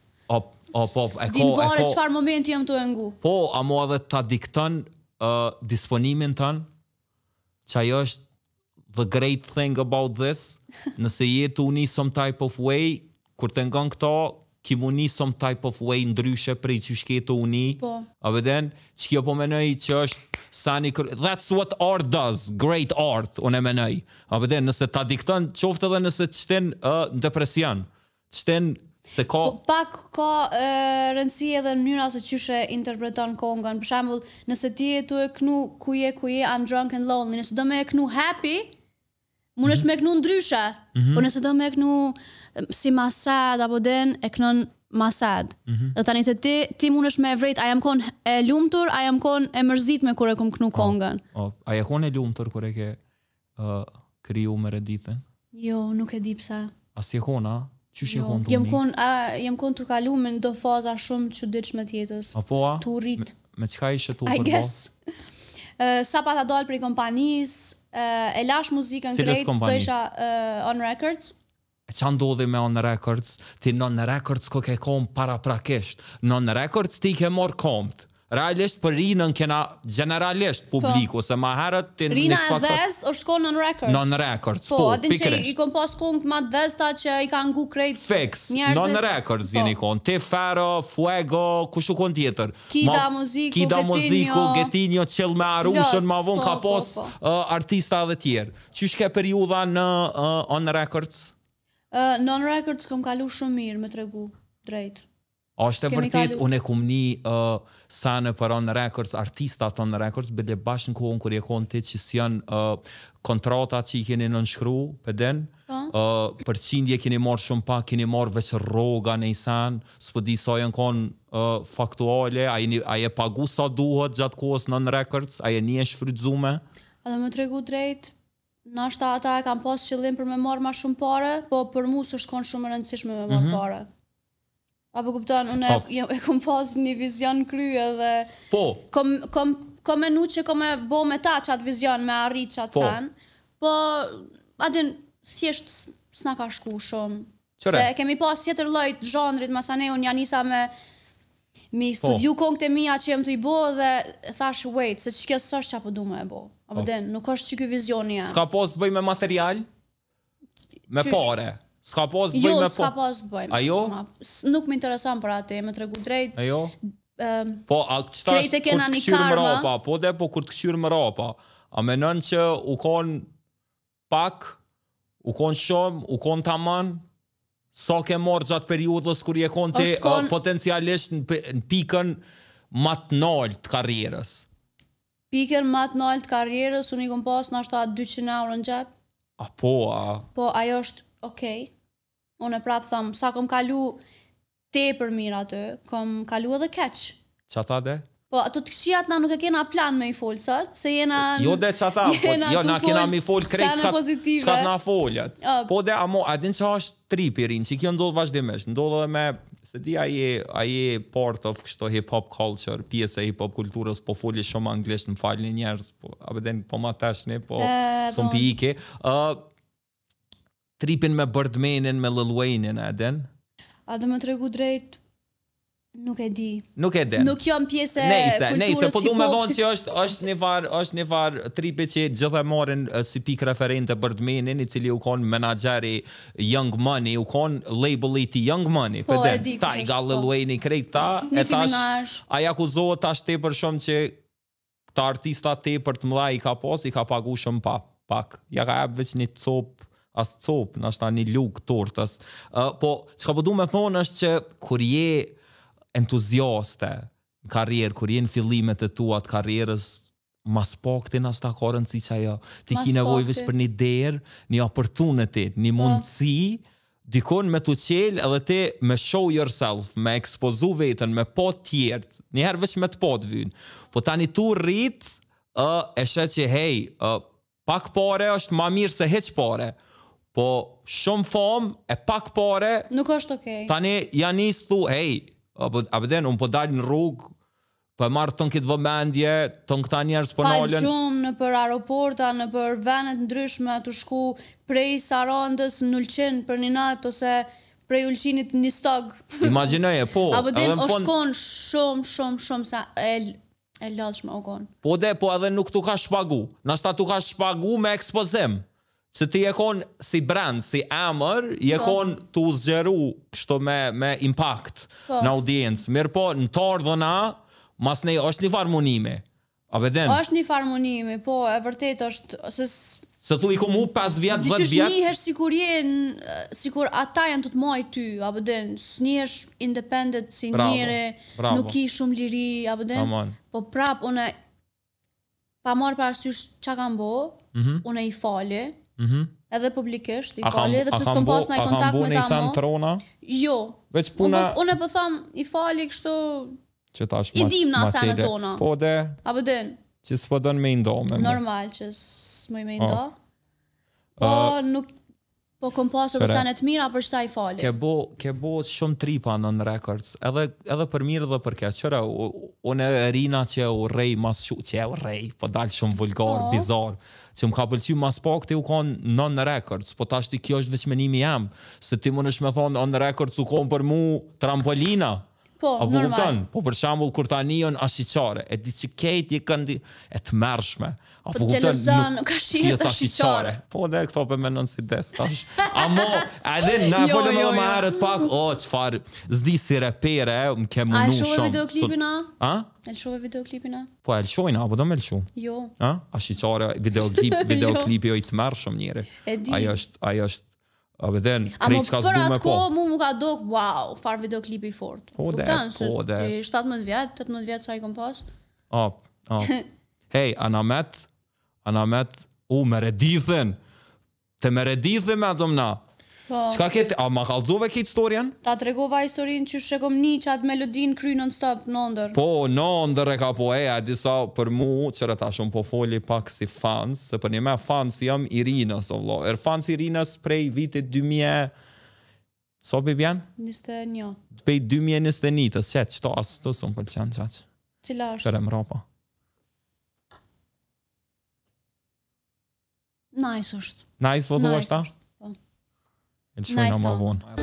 Din vare qëfar momenti jam të e ngu. Po, a mo edhe ta dikton disponimin tënë, që ajo është the great thing about this, nëse jetë uni some type of way, kur të ngon këto, ki mu ni some type of way ndryshe prej që shketë uni, a veden, që kjo po menoj që është sani that's what art does, great art, unë e menoj, a veden, nëse ta dikton, qoftë edhe nëse të shten depresion, të shten se ka... Pak ka rëndësi edhe në mënyra se qyshe interpreton kongën. Për shembull, nëse ti e tu e knu kuje, I'm drunk and lonely, nëse do me e knu happy, mund është me knu ndryshe. Po nëse do me e knu si ma sad, apo den, e knon ma sad. Dhe tani të ti mund është me vrejt, a jam kon e lumtur, a jam kon e mërzit me kur e kom knu kongën. A je kon e lumtur kur e ke kriju me redithin? Jo, nuk e di pse. As je kon, a? Qysh je kon të uni? Jem kon të kalu me ndo faza shumë çuditshme të jetës. Apo a? Tu rrit. Me qka ishe tu I përbo? guess. Sa pa ta dalë prej kompanis, e lash muzikën krejt, s'to isha On Records. E qa ndodhi me On Records? Ti në On Records ko ke kom para prakisht. Në On Records ti ke morë komt. Realisht për rinën kena generalisht publiku, se ma herët... Rina e Dhest është shko Non Records. Non Records, po, adin që i kom pas kongë ma Dhesta që i ka ngu krejt fix, Non Records jeni kon. Te Fero, Fuego, kushu kon tjetër. Kida Muziku, Getinjo, Qel me Arushën, ma vonë ka pos artista dhe tjerë. Qysh ke periudha në On Records? Non Records kom kalu shumë mirë me tregu drejt. A është e vërtet, unë e kum një sanë për On Records, artistat On Records, bile bashkë në kohën kër je konë ti që si janë kontrata që i keni nënshkru, pëden, për qindje keni marrë shumë pak, keni marrë veç roga në i sanë, s'po di sa janë konë faktuale, a je pagu sa duhet gjatë kohës në On Records, a je një e shfrytzume? A dhe me tregu drejt, nashta ata e kam pas qëllim për me marrë ma shumë pare, po për mu s'është konë shumë rëndësishme me marrë pare. Apo kupton, unë e kom pas një vizion krye dhe kom menu që kom e bo me ta qatë vizion, me arrit qatë sen, po adin thjesht s'na ka shku shumë. Se kemi pas tjetër lojt zhanrit, masane unë janisa me studiu kongët e mija që jem të i bo dhe thash wait, se që kjo s'është që apo du me e bo. Apo den, nuk është që kjo vizioni ja. S'ka pas të bëj me material? Me pare? S'ka pas të bëj me po? Jo, s'ka pas të bëj. Ajo? Nuk më interesan për atë, me tregu drejt. Ajo? Po, a qëta është kur të këshyrë më rapa? Po, dhe po kur të këshyrë më rapa. A menon që u konë pak, u konë shumë, u konë taman, sa ke morë gjatë periudhës kur je konë ti potencialisht në pikën matë nalë të karrierës? Pikën matë nalë të karrierës, unë i kom pas në ashtu 200 euro në gjep. A po, a? Po, ajo është okej. Unë e prapë thëmë, sa kom kalu te për mirë atë, kom kalu edhe keq. Qa ta dhe? Po, ato të këshijat na nuk e kena plan me i folë sot, se jena... Jo dhe që ata, jo na kena mi folë krejt pozitive. na folët. Po dhe amo, a din që është tripi rinë, që kjo ndodhë vazhdimisht, ndodhë dhe me, se di a je part of kështo hip-hop culture, pjesë e hip-hop kulturës, po folje shumë anglisht, më falni njerës, po abeden po ma tashni, po sum pi ike. Tripin me Birdmanin, me Lil Waynein, a din? A dhe më tregu drejt... Nuk e di. Nuk e di. Nuk jam pjesë e kulturës. Nejse, po du me thonë që është një farë tripi që gjithë e morin si pik referente Birdmanin, i cili u konë menageri Young Money, u konë label ti Young Money. Po, e di. Ta i ga Lil Wayne i krejt ta, e tash, aja akuzohet tash te për shumë që ta artista te për të mëdha i ka pagu shumë pak. Ja ka ebë veç një copë, as copë, nashta një lukë tortës. Po, që ka po du me thonë është që kur je entuziaste në karrierë, kur jenë fillimet e tua të karrierës, mas pak ti nas ta ka rëndësi që ajo, ti ki nevojë veç për një derë, një opportunity, një mundësi, dikon me të qelë edhe ti me show yourself, me ekspozu vetën, me po tjertë, njëherë veç me të po të vynë. Po tani tu rrit, e shet që hej, pak pare është ma mirë se heq pare, po shumë famë e pak pare, nuk është okej. Tani janë nisë thu, hej, abeden, unë po dalë në rrugë, po e marrë tënë këtë vëmendje, tënë këta njerës për nalën. Pa gjumë në për aeroporta, në për venet ndryshme, të shku prej Sarandës në Ulqin për një natë, ose prej Ulqinit një stog. Imagineje, po. Abeden është konë shumë sa e ladshme o konë. Po edhe nuk tu ka shpagu. Nashta tu ka shpagu me ekspozim. Se ti e kon si brand, si emër, je kon të zgjeru kështu me impact në audiencë. Mirë po, në të ardhëna, mas ne është një farmonime. A beden? është një farmonime, po, e vërtet është... Se tu i kom hu 5 vjetë, 10 vjetë... Diqysh njëhesh sikur ata janë të të maj ty, a beden? Njëhesh independent si njëre, nuk i shumë liri, a beden? Po prap, une... Pa marë për asysh që kam bo, une i fali, edhe publikisht, i fali, edhe pëse s'kom pas në i kontakt me ta mo. Jo. Une po tham, i fali kështu... I dim në asenë tona. Po dhe... A bëdin? Që s'po dën me ndo me më. Normal që s'moj me ndo. Po nuk... Po kom pas edhe senet mira për shta i fali. Ke bo shumë tripa në records, edhe për mirë dhe për keq. Qëra, unë e rina që u rej mas shumë, që u rej, po dalë shumë vulgar, bizar, që më ka pëlqy mas pak të u konë në records, po tash ti kjo është veç menimi jam, se ti më nësh me thonë në records u konë për mu trampolina. Po, normal. Po për shambull kur ta njën ashiqare, e di që kejt je këndi e të mërshme. Po gjelëzën, nuk ashiqet ashiqare. Po dhe këto për menën si des tash. Amo, edhe në folëm edhe më herët pak, qëfar, zdi si repere, më ke mënu shumë. A shove videoklipina? A? E shove videoklipina? Po e lëshojna, apo do me lëshu? Jo. A? Ashiqare, videoklipi o i të mërshëm njëri. E di. Ajo është abeden, krejt s'ka zdu me po. Mu ka dok, wow, far videoklipi i fort. Po dhe. 17 vjetë, 18 vjetë sa i kom pas. Hej, Anamet, me redithin. Te me redithin me atëm na. Qka kete, a ma kalzove këtë historien? Ta tregova historin që shekom një qatë melodin kry non-stop, në ndër. Po, në ndër e ka po a disa për mu, qëre ta shumë po foli pak si fans, se për një me fans jam Irinës, o vlo. Fans Irinës prej vitit 2000... So për bjen? 21. Pej 2021, të qëtë, qëto asë të sëmë për qënë qëtë. Cila është? Qëre më rapa. Nice është. Nice, vëdhu është ta? El shojna ma vonë.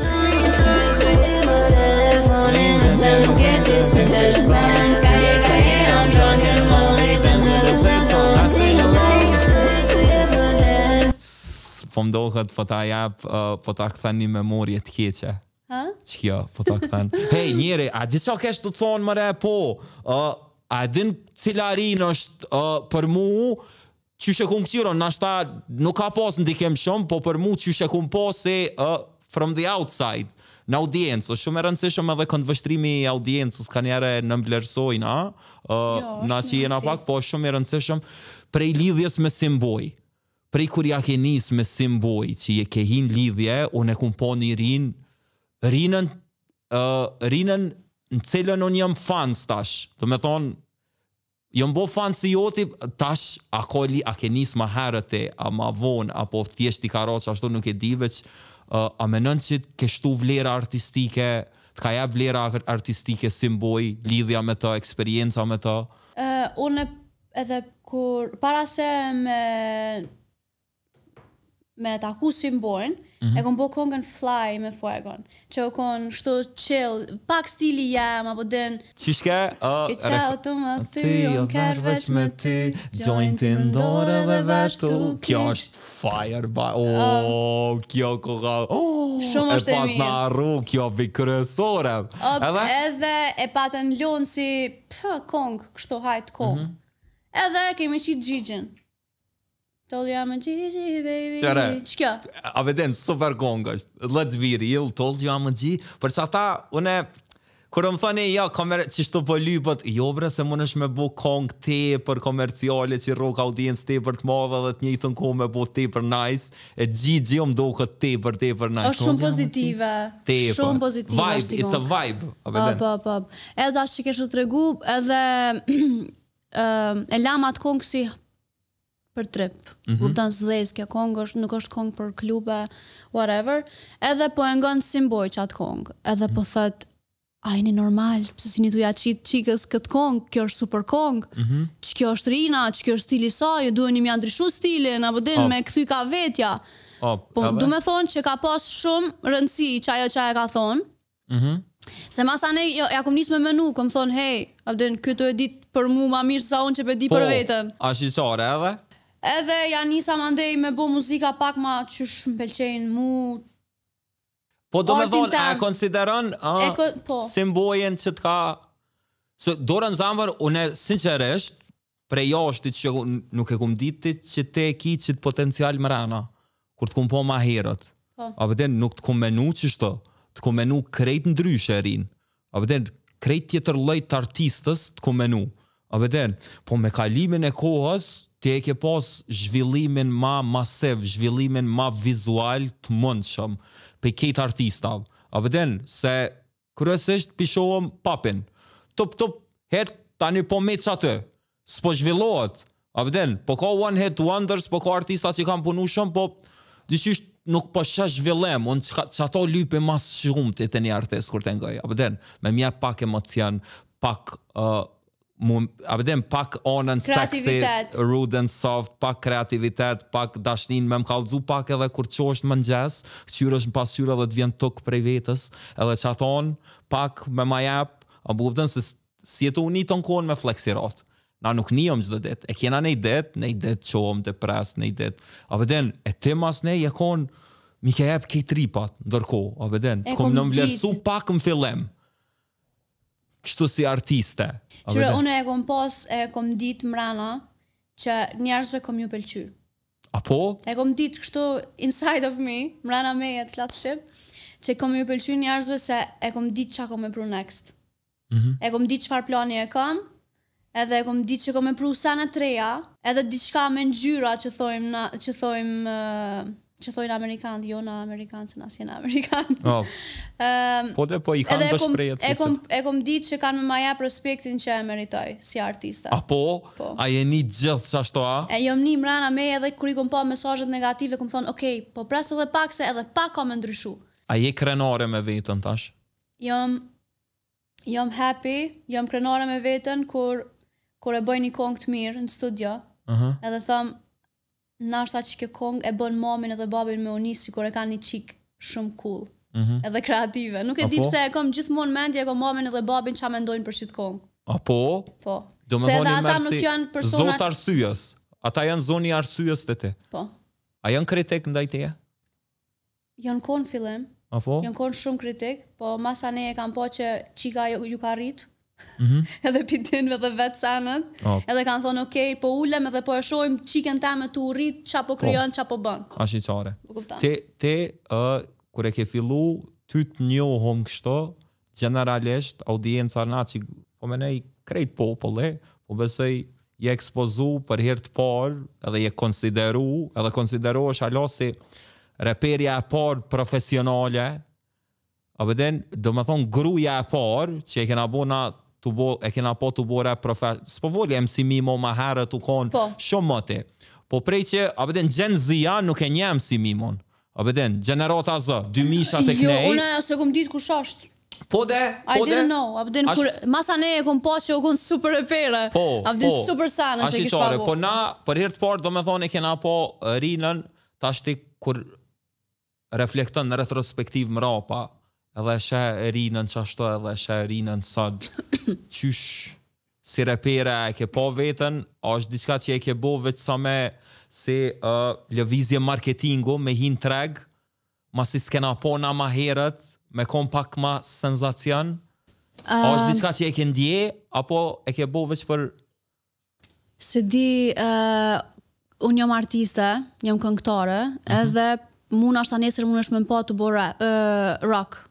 Po mdohet, po ta jap, po ta këthen një memorje të keqe. Qëkjo, po ta këthen. Hej, njeri, a di qa kesh të thonë mëre, po, a din cilarin është për mu, qyshe kum këqiro, nashta nuk ka pas ndikim shumë, po për mu qyshe kum pas se from the outside, në audiencë, shumë e rëndësishëm edhe këndvështrimi i audiencës, ka njere në mblerësojna, na që jena pak, po shumë e rëndësishëm, prej lidhjes me Simboj, prej kur ja ke nis me Simboj, që je ke hin lidhje, unë e kum po një rinën në cilën unë jam fans tash, do me thonë, Jom bo fan si joti, tash a ke nis ma herët a ma vonë, apo thjesht i ka ra që ashtu nuk e di veç, a menon që ke shtu vlera artistike, të ka jep vlera artistike Simboj, lidhja me të, eksperienca me të? Unë edhe kur, para se me taku Simbojn, e kom bo kongën Fly me Fuegon, që o kon shto chill, pak stili jam, apo den... Qishke? Ke qau të më thy, o kërë veç me ty, jointin dorë dhe veç tu Kjo është fire, kjo koka... Shumë është e pas mirë. në arru, kjo vi kryesore. Edhe e patën lonë si, kong, kështu hajt kong. Edhe kemi qitë Gjigjin. Told you I'm a Gigi, baby. Qere, Qkjo? a veden, super kong është. Let's be real, told you I'm a G. Për që ata, une, kërë më thani, ja, që shto po lypët, jo bre, se mund është me bo kong te për komerciale, që rock audience te për të madhe dhe të njëjtën kohë me bo te për nice, e Gigi o mdo këtë te për nice. është shumë pozitive. Shumë pozitive. Vibe, it's a vibe. A veden. Po. Edhe ashtë që keshë të regu, edhe e lama atë kongë si për trip. Kupton s'dhez kjo kongë, nuk është kongë për klube, whatever. Edhe po e ngon Simboj që atë kongë. Edhe po thët, a jeni normal, pëse si një tuja qitë qikës këtë kongë, kjo është super kongë, që kjo është rina, që kjo është stili saj, duhen një ndryshu stilin, apo din me këthy ka vetja. Po du me thonë që ka pas shumë rëndësi që ajo që ajo ka thonë, se masane ja kom nis me menu, kom thonë, hej, abden, këtu e dit për mu ma mirë sa unë që pe di për vetën. A shqisare edhe? Edhe ja nisa mandej me bo muzika pak ma qysh më pelqejnë mu. Po do me thonë, a konsideron Simbojen që të ka... Dorën zamër, une sinqeresht, prej jashtit që nuk e kum ditit, që te ki qitë potencial më rana, kur të kum po ma herët. A vëden, nuk të kum menu qështo, të kum menu krejt ndryshe e rin. A vëden, krejt tjetër lojt të artistës të kum menu. A vëden, po me kalimin e kohës, ti e ke pas zhvillimin ma masiv, zhvillimin ma vizual të mundshëm pe këtë artistav. A vëden, se kryesisht pishohëm papin. Tup, het tani po me që atë. S'po zhvillohet. A vëden, po ka one hit wonders, po ka artista që kam punu shumë, po dyshisht nuk po shesh zhvillim, unë që ato lype mas shumë të një artist kur të ngaj. A vëden, me mje pak emocion, pak... a vëdem pak onën sexy, rude and soft, pak kreativitet, pak dashnin, me më kalëzu pak edhe kur që është më njës, këqyre është në pasyre dhe të vjen tuk prej vetës, edhe që aton, pak me ma jep, a bu vëdem se si jetu unë një të nkonë me fleksirat. Na nuk njëm gjdo dit, e kjena nej dit qohëm, depres, nej dit. A vëdem, e ti mas nej e konë, mi ke jep kej tripat, ndërko, a vëdem, kom në mvlerësu pak më fillim. Kështu si artiste. Qyre, unë e kom pas, e kom dit mrana, që njerëzve kom ju pëlqy. Apo? E kom dit kështu inside of me, mrana me e të flatship, që kom ju pëlqy njerëzve se e kom dit që kom e pru next. E kom dit qëfar plani e kam, edhe e kom dit që kom e pru sa në treja, edhe diçka me ngjyra që thojnë Amerikanë, jo në Amerikanë, se nësë jenë Amerikanë. Po i kanë të shprejet. E kom ditë që kanë me ma jep respektin që e meritoj, si artiste. Apo? A jeni gjithë që ashtu a? E jom një mrana me edhe kur i kom pa mesazhet negative, kom thonë, okej, po pres edhe pak se edhe pak ka me ndryshu. A je krenare me vetën tash? Jom happy, jom krenare me vetën kur e bëj një kong të mirë në studio, edhe thëm, nashta që kjo kong e bën mamin edhe babin me unisi kur e ka një qik shumë cool edhe kreative. Nuk e di pse e kom gjithmonë mendje e kom mamin edhe babin qa mendojnë për shqit kong. Apo? Po. Se edhe ata nuk janë personat... Zot arsyes. Ata janë zoni arsyes të ti. Po. A janë kritik ndaj teje? Janë konë fillim. Apo? Janë konë shumë kritik, po masa ne e kam po që qika ju ka rritë. Edhe pitinve dhe vetë sanët, edhe kanë thonë okej, po ulem edhe po e shojmë qiken teme të urrit, qa po kryon, qa po bën. Ashtë i qare. Te, kur e ke fillu, ty të njohëm kështo, generalisht, audienca na që po menej krejt populle, po besoj je ekspozu për herë të parë, edhe je konsideru është alo si reperja e parë profesionale, a vëden, do me thonë gruja e parë, që e kena bo na e kena po të bore s'po voli MC Mimo ma herët u kon shumë më ti. Po prej që, a beden Gen Z-ja nuk e një MC Mimon. A beden, Generata Z, 2000 të knej. Jo, une se kom ditë kush është. Po de, I didn't know. A beden, masa ne e kom po që u kon super e pere. A beden super sanën që kish pa po. Po na, për herë të parë, do me thonë e kena po rinën, ta shti kur reflektën në retrospektiv më rapa, edhe shë rinën që ashtu, edhe shë rinën sëd, qysh si repere e ke po vetën, është diçka që e ke bo veç sa me si lëvizje marketingu, me hin treg, ma si s'kena po na ma herët, me kom pak ma senzacion, është diçka që e ke ndje, apo e ke bo veç për... Se di, unë jam artiste, jam këngëtare, edhe mund ashta nesër mund është me mpa të bo rock.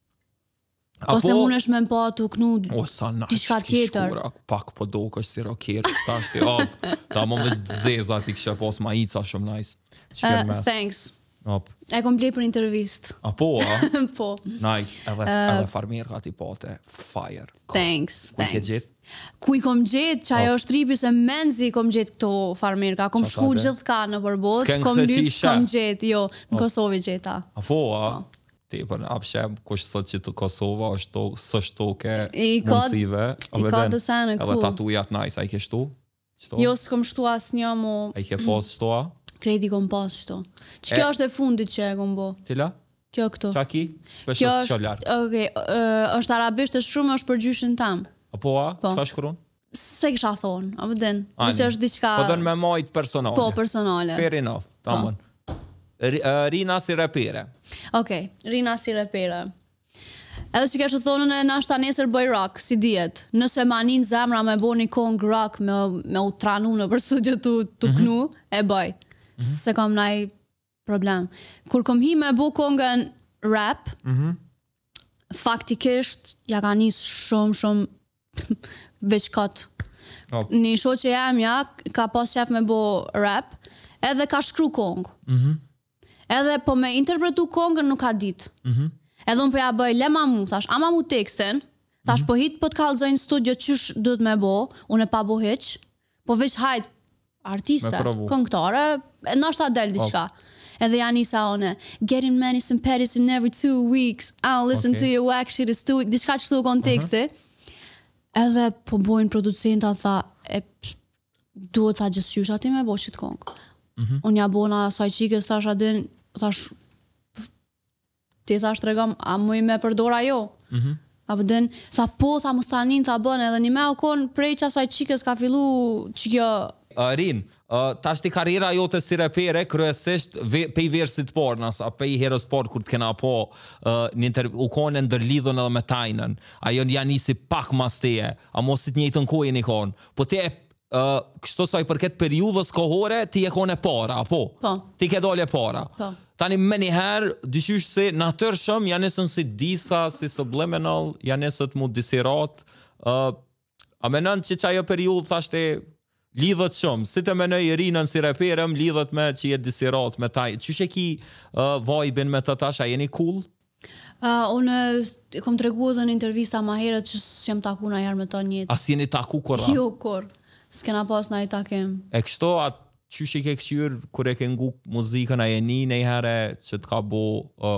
Ose mund është me mpa të kënu diçka tjetër. Pak po do kështë si rockerë, ta më vetë zeza ti kështë pos ma ica shumë nice. Thanks. E kom blej për intervist. A po, a? Po. Nice, edhe farmirë ka ti pote, fire. Thanks. Kuj ke gjithë? Kuj kom gjithë, që ajo është tripi se menzi kom gjithë këto farmirë ka. Kom shku gjithë ka në përbot, kom lypsh, kom gjithë, jo, në Kosovë gjitha. A po, a? Ti për në apshem, kush thot që të Kosova është sështë toke mundësive. I ka të senë, cool. Edhe tatujat nice, a i ke shtu? Jo, s'kom shtu asë një mu... A i ke pos shtua? Kredi kom pos shtu. Që kjo është e fundit që e kom bo? Cila? Kjo këtu. Qa ki? Speshë së lartë. Okej, është arabisht e shumë, është për gjyshin tam. A po a? Ska shkrun? Se kisha thonë, a vëdin. Që është diçka... Po dënë me majtë personale. Po, personale. Fair enough, tamon. Rina si repere. Okej, Rina si repere. Edhe që keshtë thonën e nashta nesër bëj rock, si djetë. Nëse ma nin zemra me bo një kong rock, me u tranu në për studio të knu, e bëj. Se kam naj problem. Kur kom hi me bo kongën rap, faktikisht, ja ka njës shumë veç këtë. Një shoqe jamja ka pas qef me bo rap, edhe ka shkru kongë. Edhe po me interpretu kongën nuk ka ditë. Edhe unë përja bëj, le ma mu, thash, ama mu tekstin, thash, po hit po të kalzojnë studio qysh dhët me bo, unë e pa bo heq, po veç hajt artiste, këngëtare, nashta del diçka. Edhe janë isa one, getting Manis and Pettis in every 2 weeks, I'll listen to your whack shit is 2 weeks, diçka që shtu konteksti. Edhe po bojnë producenta, tha, duhet ta gjithë ati me bo qëtë kongë. Unë ja bona saj qikës, thash adin, thash, ti thash të regam, a mu i me përdora jo? A pëdin, tha po, tha mustanin, tha bën, edhe një me o konë prej që asaj qikës ka fillu që kjo... Rin, ta shti karriera jote si repere, kryesisht pej versit por, nasa, pej herës por, kur të kena po, u konë ndërlidhën edhe me tajnën, ajo janë nisi pak mas teje, a mosit njëtën kojën i konë, po te kështu saj për këtë periudhës kohore, ti e kone para, po? Ti ke dole para. Tani me njëherë, dyshysh se natërshëm, janë nesën si disa, si subliminal, janë nesët mu disirat, a menën që ajo periudhë, thashte, lidhët shumë, si të menëj Rinën si reperëm, lidhët me që jetë disirat, me taj, qyshe ki vajbin me të tash, a jeni cool? Unë kom të regu edhe në intervista ma herët që s'jem taku na herë me të njëtë. As jeni taku kora? Jo, kur. S'kena pas na i takim. E kështo, atë qysh i ke këshyrë, kur e ke ngu muzikën, a jeni në i herë që të ka bo,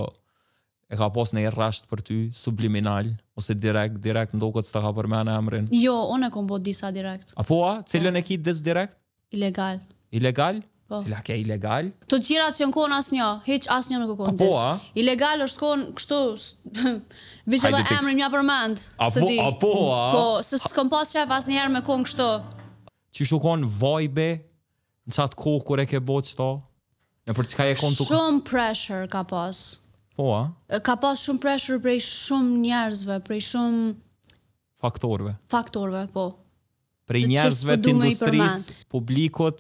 e ka pas në i rasht për ty, subliminal, ose direkt ndo këtë s'ta ka përmene emrin? Jo, unë e kom bo disa direkt. A po a? Cilën e ki dis direkt? Ilegal. Ilegal? Po. Cila ke ilegal? Të qirat që në konë asë një, heq asë një nuk e konë dis. A po a? Ilegal është konë kështu, vishë edhe emrin mja përmend. A po a? Po, se s'kom pas qef asë njëherë me konë kështu. Qysh u konë vajbe, në qatë kohë kur e ke bo qëto? E për qëka e konë të... Shumë pressure ka pas. Po a? Ka pas shumë pressure prej shumë njerëzve, prej shumë... Faktorve. Faktorve, po. Prej njerëzve të industrisë, publikot...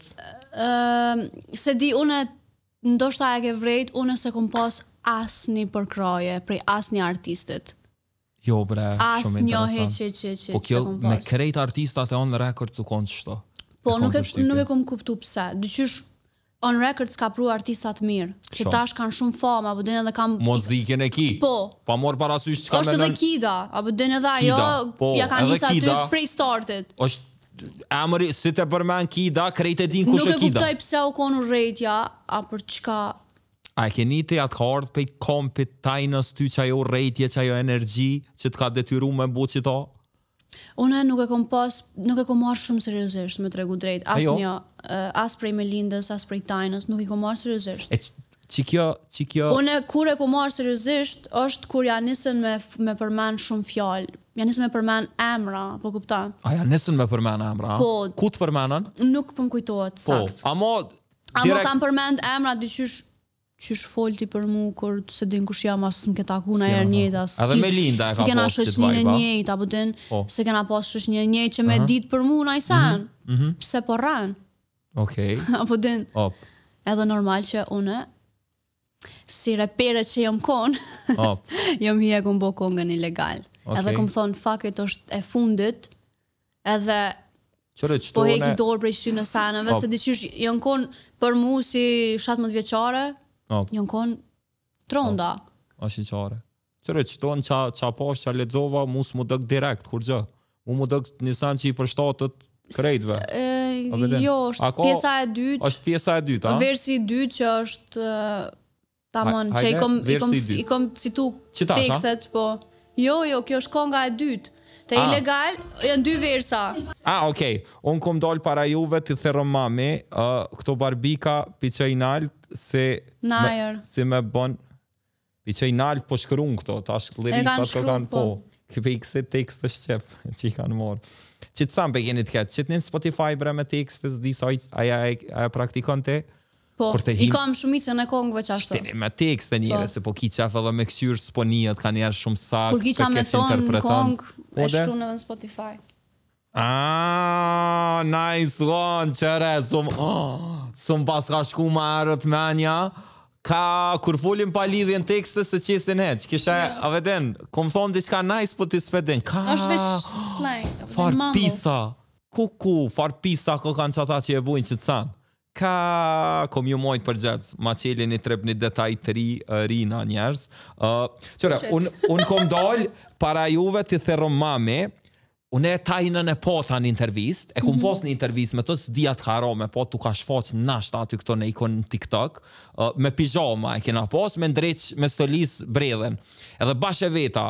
Se di, une, ndoshta e ke vrejt, une se kom pas asni përkraje, prej asni artistit. Jo, bre, shumë interesant. Që po kjo, me krejt artistat e on record su konë qështo. Po, nuk e kom kuptu pse. Dyqysh, on record s'ka pru artistat mirë, që Qa? tash kanë shumë famë, apo din edhe kam Muzikën e ki. Po. Pa morë parasysh çka është edhe mendon. Kida, apo din edhe Kida, ajo, po, ja ka edhe nisë aty Kida. prej startit. Është emri si të përmend Kida, krejt e din kush Nuk e është Kida. kuptoj pse u konu rejtja, a për çka. A e keni te atë ka ardhë pej kompit tajnës ty që ajo rejtje, që ajo energji, që t'ka detyru me bu që ta? Unë nuk e kom marrë shumë seriozisht, me tregu drejt. Asnjë, as prej Melindës, as prej Tajnës, nuk i kom marrë seriozisht. E që kjo... Unë kur e kom marrë seriozisht është kur ja nisën me përmend shumë fjalë. Ja nisën me përmend emra, po kupton? A ja nisën me përmend emra? Po. Ku të përmenën? Nuk po më kujtohet Po, sakt. amo Kam përmend emra dyqysh qysh folti për mu kur se din kush jam, as më ke taku na herë njëjtë, as Edhe Melinda e ka kena pas qit shoqërinë e vibe, njëjtë, apo din Po. se kena pas shoqërinë e njëjtë që me ditë për mu na i san. Pse po rran? Okej. Apo din. Op. Edhe normal që unë si repere që jam kon, Op. jam hije kom bo kongën ilegal. Okej. Edhe kom thonë fuck it, është e fundit. Edhe Qërë po heki qëtone... dorë prej shtynë e sanëve, Po. se diqysh janë kon për mu si 17 vjeqare, Op. janë kon tronda. Ashtë i qare. Qërë qëton qa pash qa ledzova, mu s'mu dëk direkt, kur gjë. Mu dëk nisan që i përshtatët krejtve. A veten? Jo, A është ka- pjesa e dytë, Është pjesa e dytë, a? versi i dytë që është tamam, që Hajde, versi i dytë. i kom citu Qitash, a? tekstet, po. Jo, kjo është konga e dytë. Te ilegal, janë 2 versa. Okej. Unë kom dal para juve të thërëm mami, këto barbika piqe i nalt, Najer. si me bon piqe i nalt po shkruan këto, tash lirisat shkruan, kanë po. Këpe i kësi tekst të shqep që i kanë morë. Që të samë pe keni të ketë, që të një Spotify bre me tekstës, disa aja praktikon te? Po, Kur të i him- kam shumicën e kongëve që ashtu. Shtini me tekste njëre, Po. se po ki qef edhe me këqyrë s'ponijet, ka njerë shumë sakë, Kur kiqa me thonë kongë, e shkru në Spotify. Nice one, qëre, sum pas ka shku ma erët menja, ka, kur folim pa lidhjen tekste se qesin heq, kisha, a veden, kom thonë diçka nice, po t'i s'vedin, ka, Është veç slang, farpisa, farpisa ko kanë qata që e bujnë që të sanë. Ka, kom ju mojtë për gjëtës, ma qeli një trep një detaj të rina njerës. Qëre, unë kom dollë para juve të thërëm mami, unë e tajnën e pota në intervist, e kom pos një intervist me të s'dia të haro me po, tu ka shfaq nashta aty këto në ikon në TikTok, me pijama e kena pos, me ndreq, me stolis bredhen. Edhe bash e veta,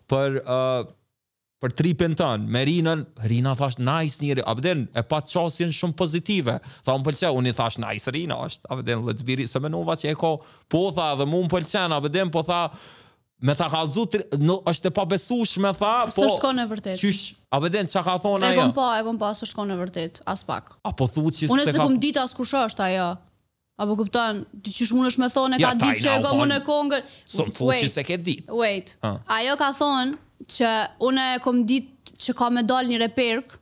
për tripin tënë, me Rina thash, nice njëri, abden, e pa qasin shumë pozitive. Tha, unë pëlqe, unë i thash, nice Rina është, abden, let's be real, se menova që e ko, po tha, dhe mu më pëlqen, abden, po tha, me ta kalzu, është e pa besush, me tha, po... Së shkon e vërtet. Qysh, abden, që ka thonë E ajo? kom pa, së shkon e vërtet, as pak. Apo thu që Unë se se ka... kom dit as kush është ajo. Apo kupton, ti qysh mund është me thonë, e Ja, ka ditë që Tajna, e u kom thonë, unë e kongën. Së më thu që se ke dit. Wait. Ah. Ajo ka thonë që unë e kom ditë që ka me dal një reperk.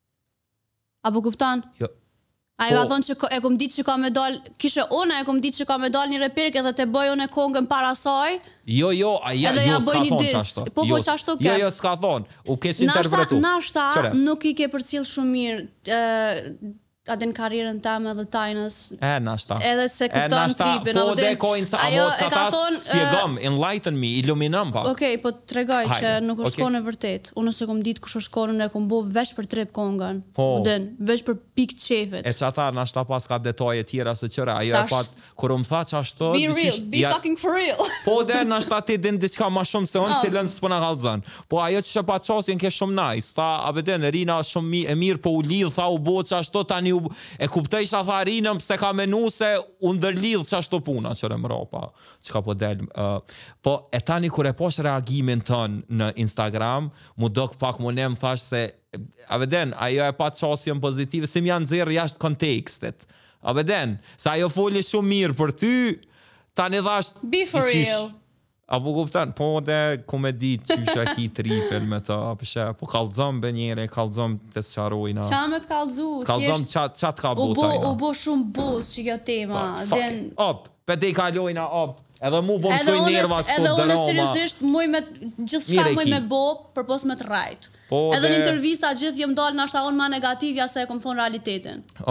Apo kupton? Jo. Ajo ka Po. thonë që e kom ditë që ka me dal, kishe unë e kom ditë që ka me dal një reperk edhe te bëj unë e kongën para saj. Jo, ja, Edhe jo, ja s'ka bëj një thonë dis. qashtu. Po, Jo, qashtu ke. Jo, s'ka thonë. U keq interpretu. Nashta Qëre? nuk i ke përcjell shumë mirë atë në karrierën tëme dhe Tajnës. Nashta. Edhe se kupton tripin, Po apo dhe den- kojnë sa, ajo amo e që ka ta thonë, spjegam, enlighten me, iluminam pak. Okej, po tregoj që Hajde, nuk është okej. konë e vërtet. Unë se kom ditë kush është konë, unë e kom bo veç për trip kongën. Po. Den, veç për pik qefit. E që ata nashta pas ka detaje tjera se qëre, ajo e Tash- pat, kur më tha që ashtë... Be real, be fucking for real. Po dhe nashta ti din diçka ma shumë se unë cilën s'po na kallëzën. Po ajo që pa qasin ke shumë nice. Tha, a beden, Rina shumë e mirë, po u lidh, tha u bo që ashtu tani e kuptej që tha Rina pse ka menu se u ndërlidh që ashtu puna qëre më ropa. Që ka po del. Po e tani kur e posh reagimin tën në Instagram, mu dok pak mu nem thash se a veden, ajo e pa qasjen pozitive, si më janë zirë jashtë kontekstit. A veden, se ajo foli shumë mirë për ty, tani dhash... Be for real. Apo kuptan, po dhe komedi qysha ki tripel me ta, po kalzom be njere, kalzom të sëqarojna. Qa me të kalzu, Kalzom qatë ka u botajna. bo shumë bos që kjo tema. Op, pe te kalojna, op. Edhe mu bom Edhe shkoj nerva unë sot dëroma. seriozisht muj me gjithçka Mire muj ki. me bo përpos me të rajt. Po Edhe në dhe- intervista gjithë jem dalë nashta unë ma negativja se e kom thonë realitetin. Op.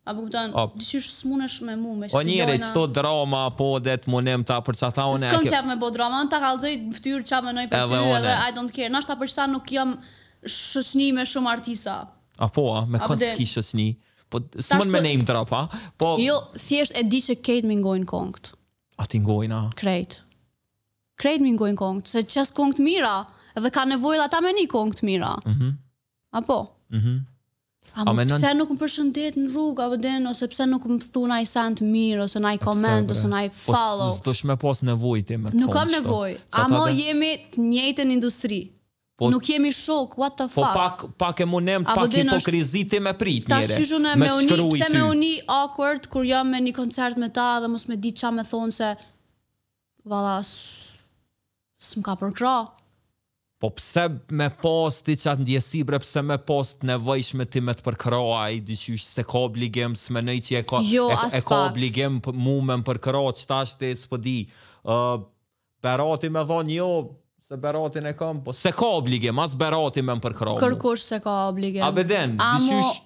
Apo kupton, dyqysh s'munesh me mu, me O njëri, qëto drama, po det munem ta për qata une... S'kam qef me bo drama, unë ta kallëzoj ftyrë qa menoj për ty edhe I don't care. Nashta për qëta nuk jam shoqni me shumë artista. Me këtë s'ki shoqni. Po s'mën me name drop, po... Jo, thjesht e di që Kate mi ngojnë kongt. A ti ngojnë, Krejt mi ngojnë kongt, se qes kongt mira, edhe ka nevojë ata me një kongt mira. Apo? Pse nuk më përshëndet në rrugë, apo den, ose pse nuk më thu naj send mirë, ose naj comment, ose naj follow. Po s'dosh me pas nevojë ti me Nuk kam nevojë. Amo jemi të njëjtën industri. Nuk jemi shok, what the fuck. Po pak e munem, pak hipokrizi ti me prit njëre. Ta shqyshune pse me uni awkward, kur jam me një koncert me ta, dhe mos me di qa me thonë se valla, s'm ka përkra. Po pse me pas ti qatë ndjesi, bre, pse me pas të nevojshme ti me të përkraj, dyqysh se ka obligim, s'menoj që e ka obligim mu me më përkra, qëta shte s'pëdi. Berati me thonë jo, se beratin e kam, po se ka obligim, as berati me më përkra. Kërkush se ka obligim. A beden, dyqysh...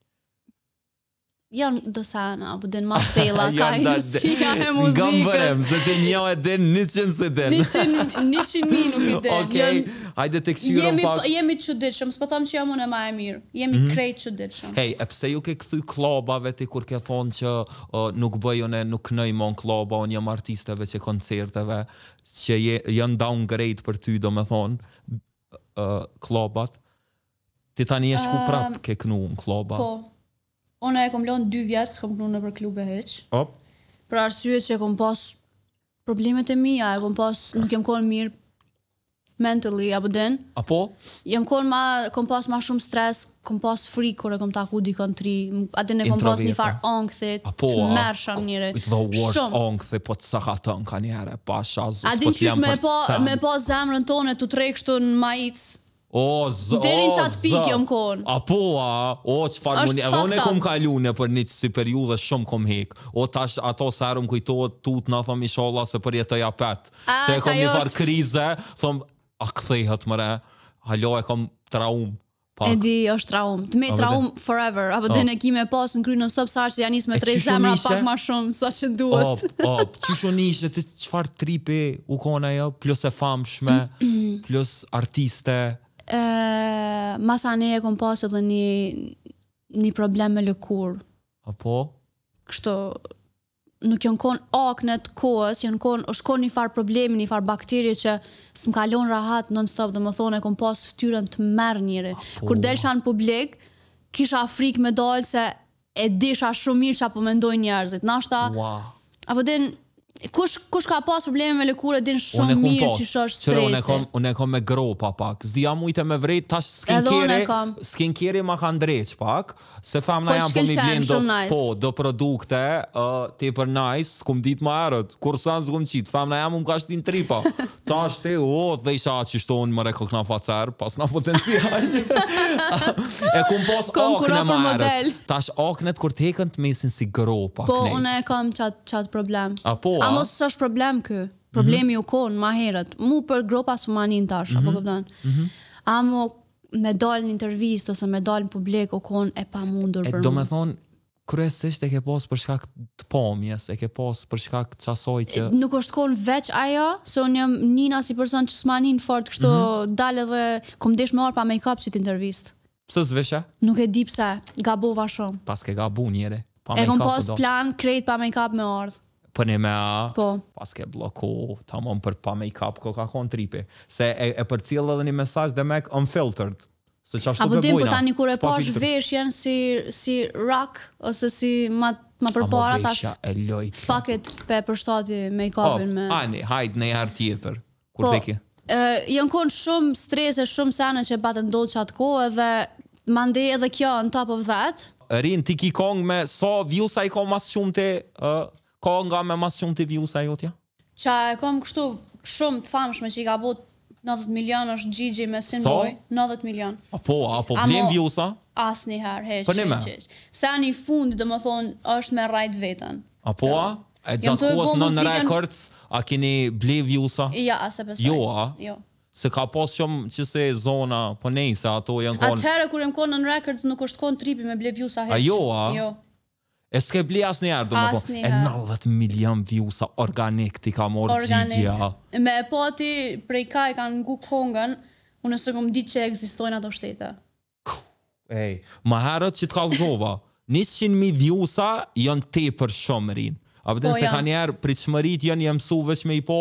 Janë dësana, apo den ma thella, ka industria e muzikës. Nga mbërem, se të një e den 100 se den. 100.000 nuk i den. Okej, hajde të kësyrën pak. Jemi qëditshëm, s'po thom që jam unë e ma e mirë. Jemi krejt qëditshëm. Hej, e pse ju ke këthy klubave ti kur ke thonë që nuk bëjone, nuk kënëj mon kluba, unë jam artisteve që koncerteve, që janë downgrade për ty, do me thonë, klubat. Ti tani e shku prap ke kënu në kluba. Po. Unë e kom lonë 2 vjetë, s'kom kënu në për klube heq. Për arsye që kom pas problemet e mija, nuk jem konë mirë mentally, apo den. Apo? Kom pas ma shumë stres, kom pas frikë kur e kom taku dikon 3, adin e kom pas një farë ankthit, të mërsham njëre. The worst ankthi, po të sakatën ka njëre, pasha, zus, adin qysh me pas zemrën tonë, të trekshtu në majitës. Derin qatë pik jom konë. Qëfar mundi, edhe unë e kom kalune për një si periudhe shumë kom hek. Tash ato serëm kujtohet tut në thëm isholla se për jetëja pet. Se e kom një farë krize, thëm, a këthejhet mëre, halo e kom traum. E di, është traum. Të me traum forever, apo dhe ne kime pas në kry në stop sa që janë njës me 3 zemra pak ma shumë, sa që duhet. Qysho nishtë, të qëfar tripi u kona jo, plus e famshme, plus artiste. Masa ne e kom pas edhe një problem me lëkur. Apo? Kështu, nuk janë konë aknet kohës, është konë një farë problemi, një farë bakterje që s'm kalon rahat non-stop, dhe më thonë e kom pas ftyrën të merë njëri. Kur delsha në publik, kisha frikë me dollë se e disha shumë mirë që apo mendoj njerëzit. Nashta, apo din... Kush ka pas probleme me lëkurë din shumë mirë që është stresi. Unë e kom me gropa pak. Zdia mujtë me vrejt, tash skincare ma ka ndreq pak. Se famna jam po mi vjen do produkte ti për nice, s'kum dit ma erët. Kur sanë s'kum qitë, famna jam ka shtin tripa. Tash ti, dhe isha që shtonë më reko këna facer, pas na potencial. E kum pas akne ma erët. Tash aknet kur teken të mesin si gropa. Po, unë e kam qatë problem. Apo, a mos është problem kë. Problemi u konë ma herët. Mu për gropa së manin tash, apo këpëtan. Amo me dalë në intervist ose me dalë në publik u konë e pa mundur për mu. Do me thonë, kryesisht e ke pas për shkak të pamjes, e ke pas për shkak të qasoj që... Nuk është konë veç ajo, se unë jam njëna si person që s'manin fort, kështu dalë edhe kom desh me orë pa make-up që t'intervist. Pse s'veshe? Nuk e di pse, gabova shumë. Pas ke gabu njëre. E kom pas plan krejt pa make-up me ardhë. Për një me a, po. Pas ke bloku, ta mon për pa make-up, ko ka konë tripi. Se e për cilë edhe një mesaj dhe mek unfiltered. Se që ashtu apo të dim, bujna. Po tani kur e pash veshjen si rock, ose si ma përpara tash. Amo veshja e lojtë. Fuck it, pe përshtati make-upin me... Ani, hajt në herë tjetër. Kur teki? Jënë konë shumë strese, shumë sene që batë ndodhë qatë kohë, edhe mande edhe kjo on top of that. Rin, ti ki kong me so views a i ko mas shumë të... Ka nga me mas shumë të views a jotja? Qa e kom kështu shumë të famshme që i ka bot 90 milion është Gigi me Sinboy. 90 milion. Apo blen views a? As njëherë, heq. Se ani fundi dhe më thonë është me rajt vetën. Apo a? E gjatë kohës non-records a kini ble views a? Ja, se besoj. Jo a? Jo. Se ka pas shumë që se zona, po nej se ato janë konë... Atëherë kur jem konë non-records nuk është konë tripi me ble views a heq. A jo a? Jo. E s'ke ble asnjëherë, e 90 milion viewsa organik ti ka morë Gjigja. Me e pati prej ka e kanë ngu kongën, unë së kom ditë që ekzistojnë ato shtete. Ej, ma herët që t'kallzova, 100.000 viewsa janë te për shumë rinë. A pëtën se ka njerë pritshmërit janë jemësu veç me i po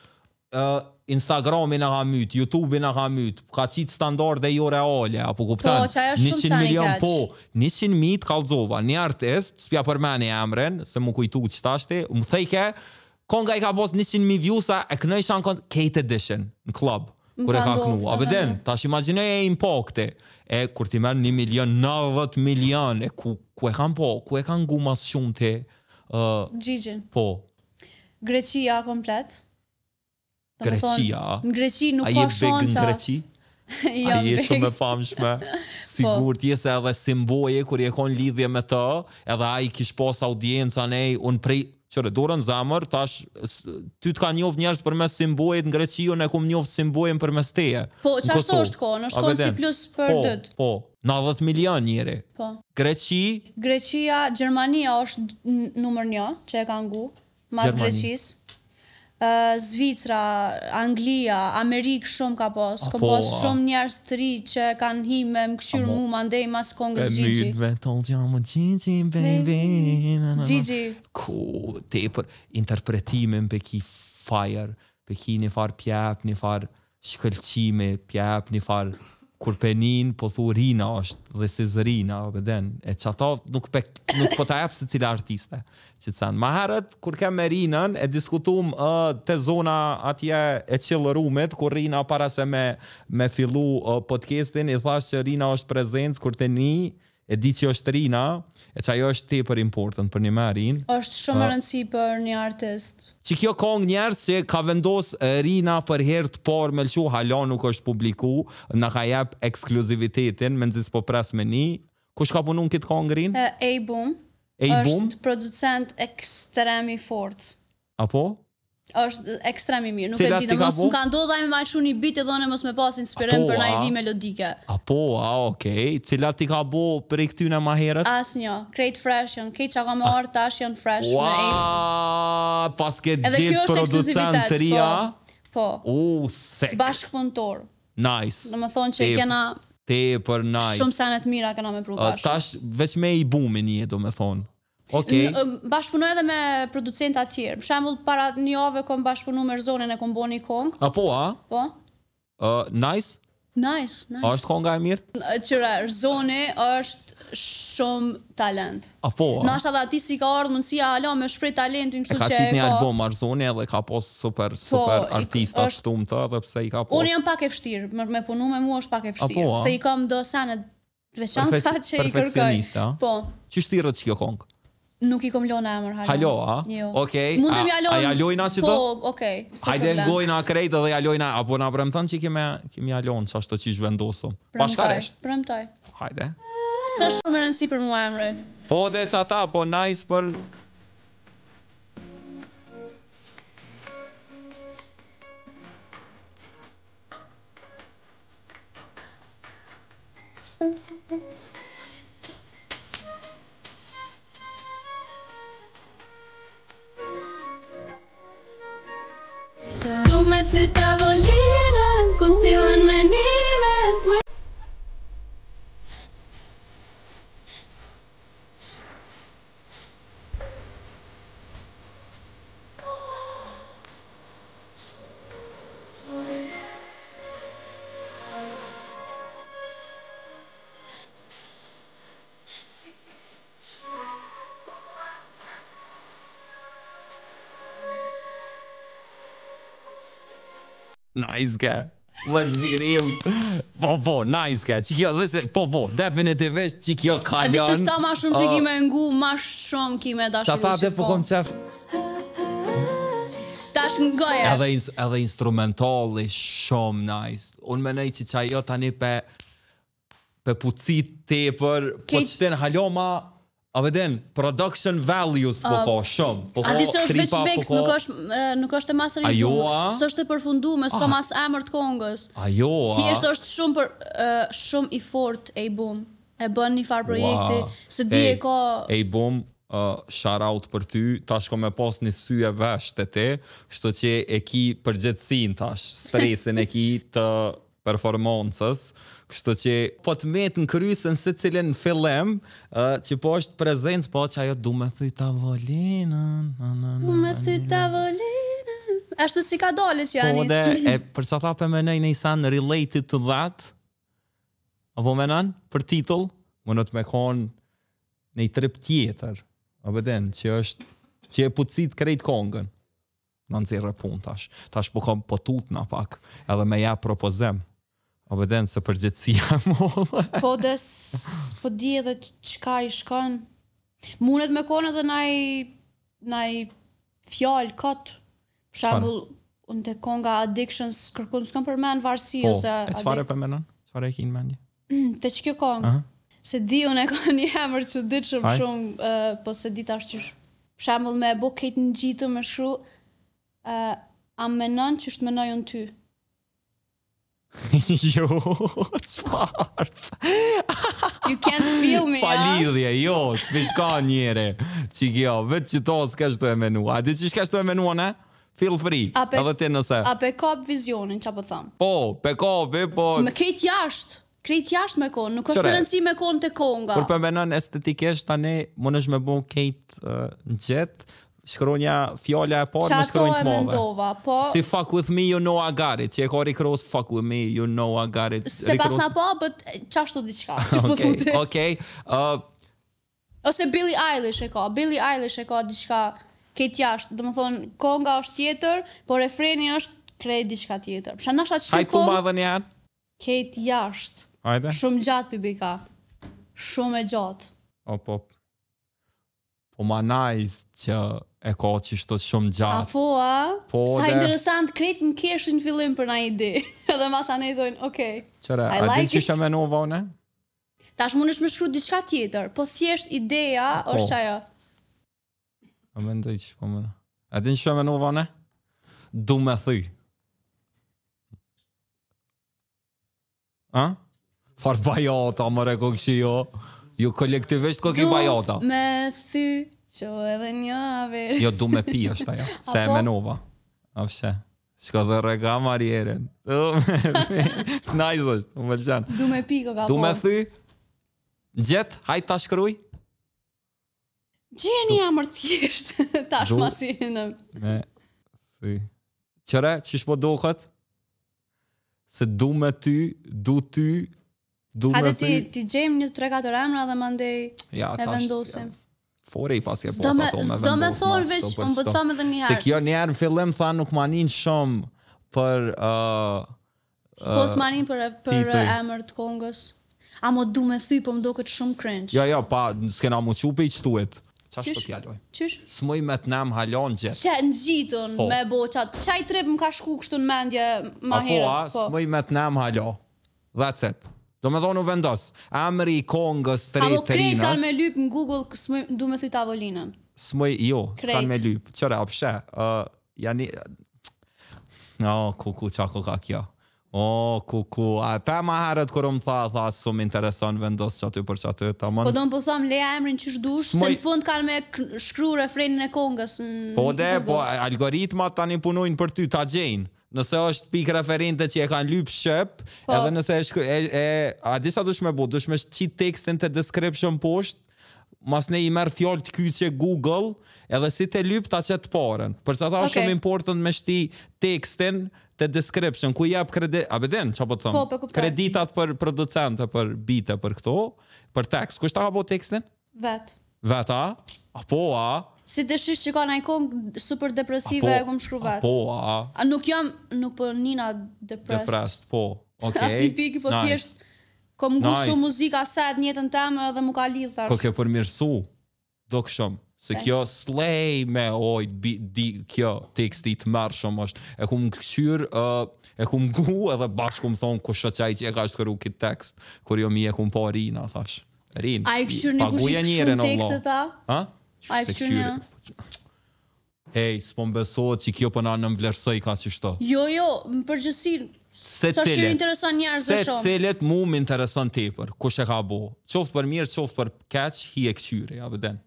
Instagramin e ka myt, YouTube-in e ka myt, ka qitë standarde jo reale, apo kuptan? Po, që ajo shumë sa një keq. Po, 100.000 t'kallzova, një artist, s'pja për meni emren, se mu kujtu që tashti, më thejke, konga i ka pos 100.000 viewsa e kënë i shanë Kate Edition në klub, kur e ka kënu. A pëtën, tash imaginoj e impakti, e kur ti merë 1 milion, 90 milion, e ku e kanë po, ku e kanë gu mas shumë ti? Gjigjin. Po. Greqia komplet. Greqia? Në Greqi nuk ka shanca. A je big në Greqi? A je shumë e famshme? Sigur t'jes edhe Simboje, kur je kon lidhje me të, edhe a i kish pas audiencën e unë prej, qëre, dorën zamër, tash, ty t'ka njoft njerës për mes Simbojet në Greqi, unë e kum njoft Simbojen për mes teje. Po, qashto është konë, është konë si plus për dët. Po, 90 milion njëri. Po. Greqi? Greqia, Gjermania është numër 1, që e ka ngu, mas Greqis. Zvicra, Anglia, Amerikë shumë ka pos. Ka pos shumë njerës të ri që kanë hi me më këshyrë mu mandej mas kongës Gjigji. Gjigji, baby. Gjigji. Ku, te për interpretimin për ki fire, për ki një farë pjep, një farë shkëlqime, pjep, një farë kur penin, po thu Rina është, dhe si Rina, e që ato nuk po ta epë se cila artiste, që të sanë. Ma herët, kur kem me Rinën, e diskutum të zona atje e qilë rumit, kur Rina para se me fillu podcastin, i thash që Rina është prezencë, kur të një, e di që është Rina, e që ajo është te për important për një merin. është shumë rëndësi për një artist. Që kjo kong njerës që ka vendos Rina për herë të parë me lëshu, hala nuk është publiku, në ka jep ekskluzivitetin, me nëzis po pres me një. Kush ka punu në kitë kong Rinë? A-Boom. është producent ekstremi fort. Apo? është ekstrem i mirë, nuk e di, dhe mos më ka ndodhur ai me marrë një bit e dhone mos me pas inspirim për na i vi melodike. Apo, okay. Cilat ti ka bo për i këtyne ma herët? Asnjë, krejt fresh janë, krejt që ka me arë tash janë fresh. Wow, pas ke gjithë producent të ria? Po. Sek. Bashkëpunëtor. Nice. Dhe më thonë që i kena tepër nice. Shumë senet mira kena me pru bashkë. Tash veç me i bumin një, do me thonë. Okay. Bashkëpunoj edhe me producenta tjerë. Për shembull, para një javë kom bashkëpunu me Rzonin e kom bo një kong. Apo, a? Po. Nice? Nice. Është konga e mirë? Qëra, Rzoni është shumë talent. Apo, a? Nashta dhe ati si ka ardhë mundësia hala me shprej talentin kështu që e ka. E ka qitë një album Rzoni edhe ka pos super artista shtumë të dhe pse i ka pos. Unë jam pak e fështirë, me punu me mu është pak e fështirë. Se i kam do senet veçanta që i kërkoj. Po. Që shtirët që kjo kongë? Nuk i kom lona emër halo. Halo, a? Jo. Okej. Mundem ja lona. A ja lojna që të? Po, okej. Hajde ngojna krejt edhe ja lojna. Apo na premton që kemi ja lonë që ashtë të që zhvendosëm. Bashkaresht. Premtoj. Hajde. Së shumë rëndësi për mua emre. Po, dhe sa ta, po nice për... Tu me sy tavolinën, kur sillen me nives. Nice guy. Vëllërim. Po, nice guy. Që kjo, po, definitivisht që kjo kalon. A disi sa ma shumë që kime ngu, ma shumë kime dashiru që po. Qa po kom qef? Tash ngoje. Edhe instrumentali shumë nice. Unë menaj që ajo tani pe pucit tepër, po që ten haloma, a veden, production values po ka shumë. A di se është veç mix, nuk është e masterizuar. Së është e përfunduar, s'ka mas emër të kongës. Ajo, a? Thjesht është shumë i fort A-Boom. E bën një farë projekti, se di e ka... A-Boom, shout out për ty, tash ko me pas një sy e vesh të te, kështu që e ki përgjithsin tash, stresin e ki të performancës, kështu që po të metë në krysën se cilin fillim, që po është prezencë, po që ajo du me thuj tavolinën, Du me thuj tavolinën. Ashtu si ka dole që po Janis. dhe, për sa tha për menoj në isan related to that, apo menan, për titull, më në të me konë në i trip tjetër, apo den, që e pucit krejt kongën. Në nëzirë pun tash. Tash po kam potut na pak, edhe me ja propozem. Apo den, se përgjithësia më. Po dhe po di edhe qka i shkon. Munet me konë edhe naj fjallë këtë. Për shembull, unë të konga addictions, kërkun s'kam përmen varsi Po, ose... e qëfare për menon? Qëfare e kinë mendje? Të që kjo kongë. Se di unë e ka një emër që ditë Haj. shumë, po se di tash qysh. Për shembull me bo kejtë në gjitë me shkru, a menon që shtë menoj unë ty. Jo, qëfar? You can't feel me, Pa ja? lidhje, jo, s'pishka njere. Që kjo, vetë që to s'ka shtu e menu. A di që shka shtu e menu, ne? Feel free, edhe ti nëse. A pe kap vizionin, qa po thamë. Po, pe kopi, po... Me krejt jashtë. Krejt jashtë me konë, nuk është Qëre? rëndësi me konë të konga. Kur për menon estetikisht tani, më nësh me bo kejt në gjithë, shkronja fjalla e parë, Qa më to shkronjë e të madhe. mendova, po... Si fuck with me, you know I got it. Që e ka Rick Ross, fuck with me, you know I got it. Se pas na po, but qashtu diqka, që po futi. Okej, Ose Billie Eilish e ka, Billie Eilish e ka diqka kejt jashtë, do më thonë, konga është tjetër, por refreni është krejt diqka tjetër. Përsa nashta që hajtë tu kongë, madhe njerë. kejt jashtë. Hajde. Shumë gjatë pibika. Shumë e gjatë. Po ma nice që e ka që shto shumë gjatë. Apo, a? Po, Sa dhe- interesant, krejt në keshin fillim për na ide. Edhe masa ne i thojnë, okej. Qëre, I a like din që it. shë menova une? Tash mund është me shkru diçka tjetër, po thjesht ideja është qaja. A mendoj që po më... A din që shë menova une? Du me thy. A? Far bajata, më reko këshi jo. Jo kolektivisht ko ki bajata. Me thy, që edhe një averi. Jo, du me pi është ajo. Se e Apo? menova. A fshe. Shko dhe rega marjeren. Nice është, më mëlqen. Du me piko ka po. Du me thy. Gjet, hajt ta shkruj. Gjeni jamër thjesht, tash Du- masinë. Me thy. Qëre, qish po duket? Se du me ty, du ty, du me Hajde thy. ti gjejmë një 3-4 emra dhe mandej Ja, e vendosim. Fore i pas ke S'do posa me- to me s'do me vendos, thonë ma, veç, s'do për unë po të çdo. them edhe një Se herë. kjo njerë në fillim tha nuk manin shumë për Po s'manin për titri. emër të kongës. A mo du me thy, po më do këtë shumë cringe. Jo, pa, s'kena mu qupe i qtuet. Qa shtë Qysh? të pjalloj? Qysh? S'moj me të nem halon gjithë. Që në gjitën Po. me bo qatë. Qaj trip më ka shku kështu në mendje ma Apo, herët. Po. s'moj me të nem halo. That's it. Do me dhonu vendos. Emri i kongës të Amo krejt kanë me rinës, lyp në Google, du me thy tavolinën. s'moj, jo, Krejt. s'kan me lyp. Qëre, apshe, jani... O, kuku, qako ka kjo. O, kuku, a pe ma herët kërë më tha, s'u më intereson vendos që aty për që aty, ta Po mën... do më po thom leja emrin që shdush, se S'moj- në fund kanë me shkru refrenin e kongës në Po dhe, po Google. algoritmat tani punojnë për ty, ta gjejnë. Nëse është pikë referente që e kanë lyp shqip, Po. edhe nëse a disa dush me bu, dush me qit tekstin të description poshtë, mas ne i merë fjallë të kyqe Google, edhe si të lyp ta qëtë parën. Përsa ta është Okej. shumë important me shti tekstin të description, ku jep kredit, a bedin, që po të thëmë? Po, po, kuptoj. Kreditat për producente, për bite, për këto, për tekst. Kush ta ka bo tekstin? Vet. Veta? Apo, a? Si të shish që ka na i kongë super depresive e kom shkru vet. Apo, a? A nuk jam, nuk po nina depressed. Depressed, po. Okay. As një piki, po Nice. thjesht kom ngu Nice. shumë muzika set njëtën temë dhe mu ka lidh thash. Po ke përmirësu, do këshëm. Se Thanks. kjo slej me oj, kjo teksti të mërë shumë është. E kum këqyr, e kum gu edhe bashkë kum thonë kusha qaj që e ka shkëru këtë tekst, kur jo mi e kum po Rina, thash. Rin, A i këshyr një kush i paguja këshyr njërin, tekstet ta? Ha? A i Se këshyr një? Hej, s'pon besohet që kjo përna në mblerësoj ka që shto. Jo, më përgjësi, Se sa që cilet. ju intereson njerëzve Se shumë. cilet mu më intereson tepër, kush e ka bo. Qoftë për mirë, qoftë për keq, hi e këqyri, a vëden.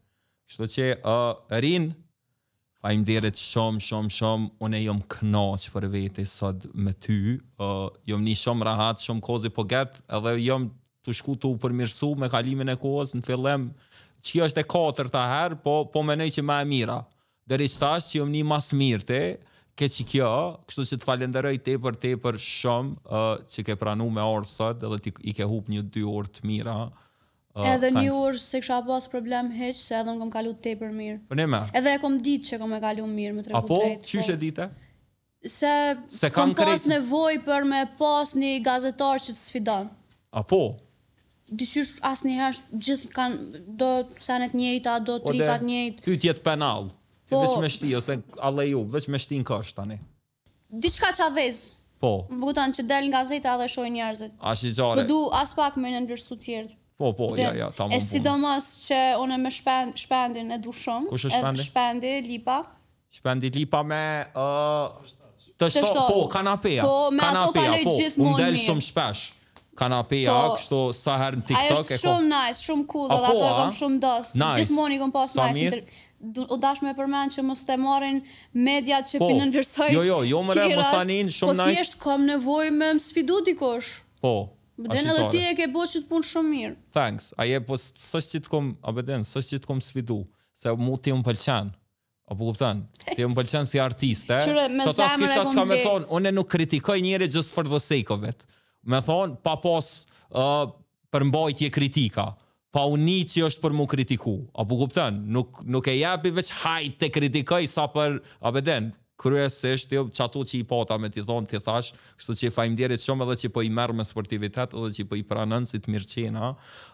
Kështu që Rin, faleminderit shumë, unë jam kënaq për vete sot me ty, jam një shumë rahat, shumë kozi po get, edhe jam të shku të u përmirësu me kalimin e kohës, në fillim, që është e 4-ta herë, po menoj që ma e mira. Deri tash që jam një mas mirë ke që kjo, kështu që të falenderoj tepër shumë që ke pranu me orë sot, edhe i ke hup 1-2 orë të mira. Edhe një orë se kësha pas problem heq, se edhe në kom kalu tepër mirë. Për me? Edhe e kom ditë që kom e kalu mirë, me tregu drejt. Apo, qyshe dite? Se kom pas nevoj për me pas një gazetar që të sfidan. Apo? Dyqysh as njëherë gjithë kanë, do senet njëjta, do tripat njëjt. Pytjet penal. Veç me shti, ose alleju, veç me shti në kështë tani. Diçka që adhez. Po. Më kutan që del nga zeta dhe shoj njerëzit. Ash i gjare. S'pëdu as pak me në ndërsu tjerë. Po, ja, ta më e sidomos që une me shpendin e du shumë. Kush është shpendi? Shpendi, Lipa. Shpendi Lipa me... të shto, po, kanapeja. Po, me ato kaloj gjithmonë mirë. Unë del shumë shpesh. Kanapeja, kështu sa herë në TikTok. Ajo është shumë nice, shumë cool, dhe ato e kom shumë dost. Gjithmonë i kom pas nice. U dash me përmen që mos të marrin mediat që pinë nënvërsoj Jo, mëre, mos tanin, shumë nice. Po thjesht kom nevoj me më sfidu dikosh. Po, Bëden edhe ti e ke bo që të punë shumë mirë. Thanks, aje, po sështë që të kom, sështë që të kom sfidu, se mu ti më pëlqen. Apo kuptan, ti më pëlqen si artiste. Qyre, me zemër e kom dhe. Unë nuk kritikoj njëri just for the sake of it. Me thonë, pa pos përmbajtje kritika. Pa uni që është për mu kritiku. Apo kuptan, nuk e japi veç hajt të kritikoj sa për, kryesisht, jo, që ato që i pata me t'i thonë, t'i thash, kështu që i faleminderit shumë edhe që po i merë me sportivitet, edhe që po i pranën si të mirëqena.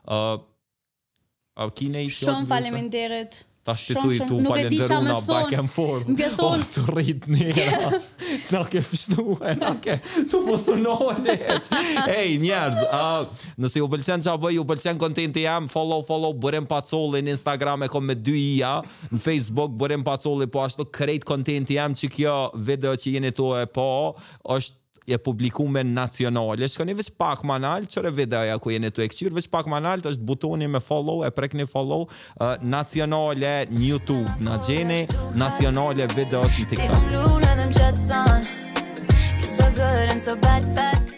Shumë faleminderit. Ta shtitu i tu falenderuna back and forth. Më ke thonë... të rrit njëra. Na ke fështu na ke të posunohet. Ej, njerëz, nëse ju pëlqen që a bëj, ju pëlqen kontenti jam, follow, Burim Pacolli në Instagram e kom me 2 i-a, në Facebook, Burim Pacolli, po ashtu krejt kontenti jam që kjo video që jeni tu e po, është e publikume nacionale. Shkoni veç pak manal, qëre videoja ku jeni të e këqyrë, veç pak manal, të është butoni me follow, e prekni follow, nacionale në YouTube, në gjeni, nacionale videos në TikTok.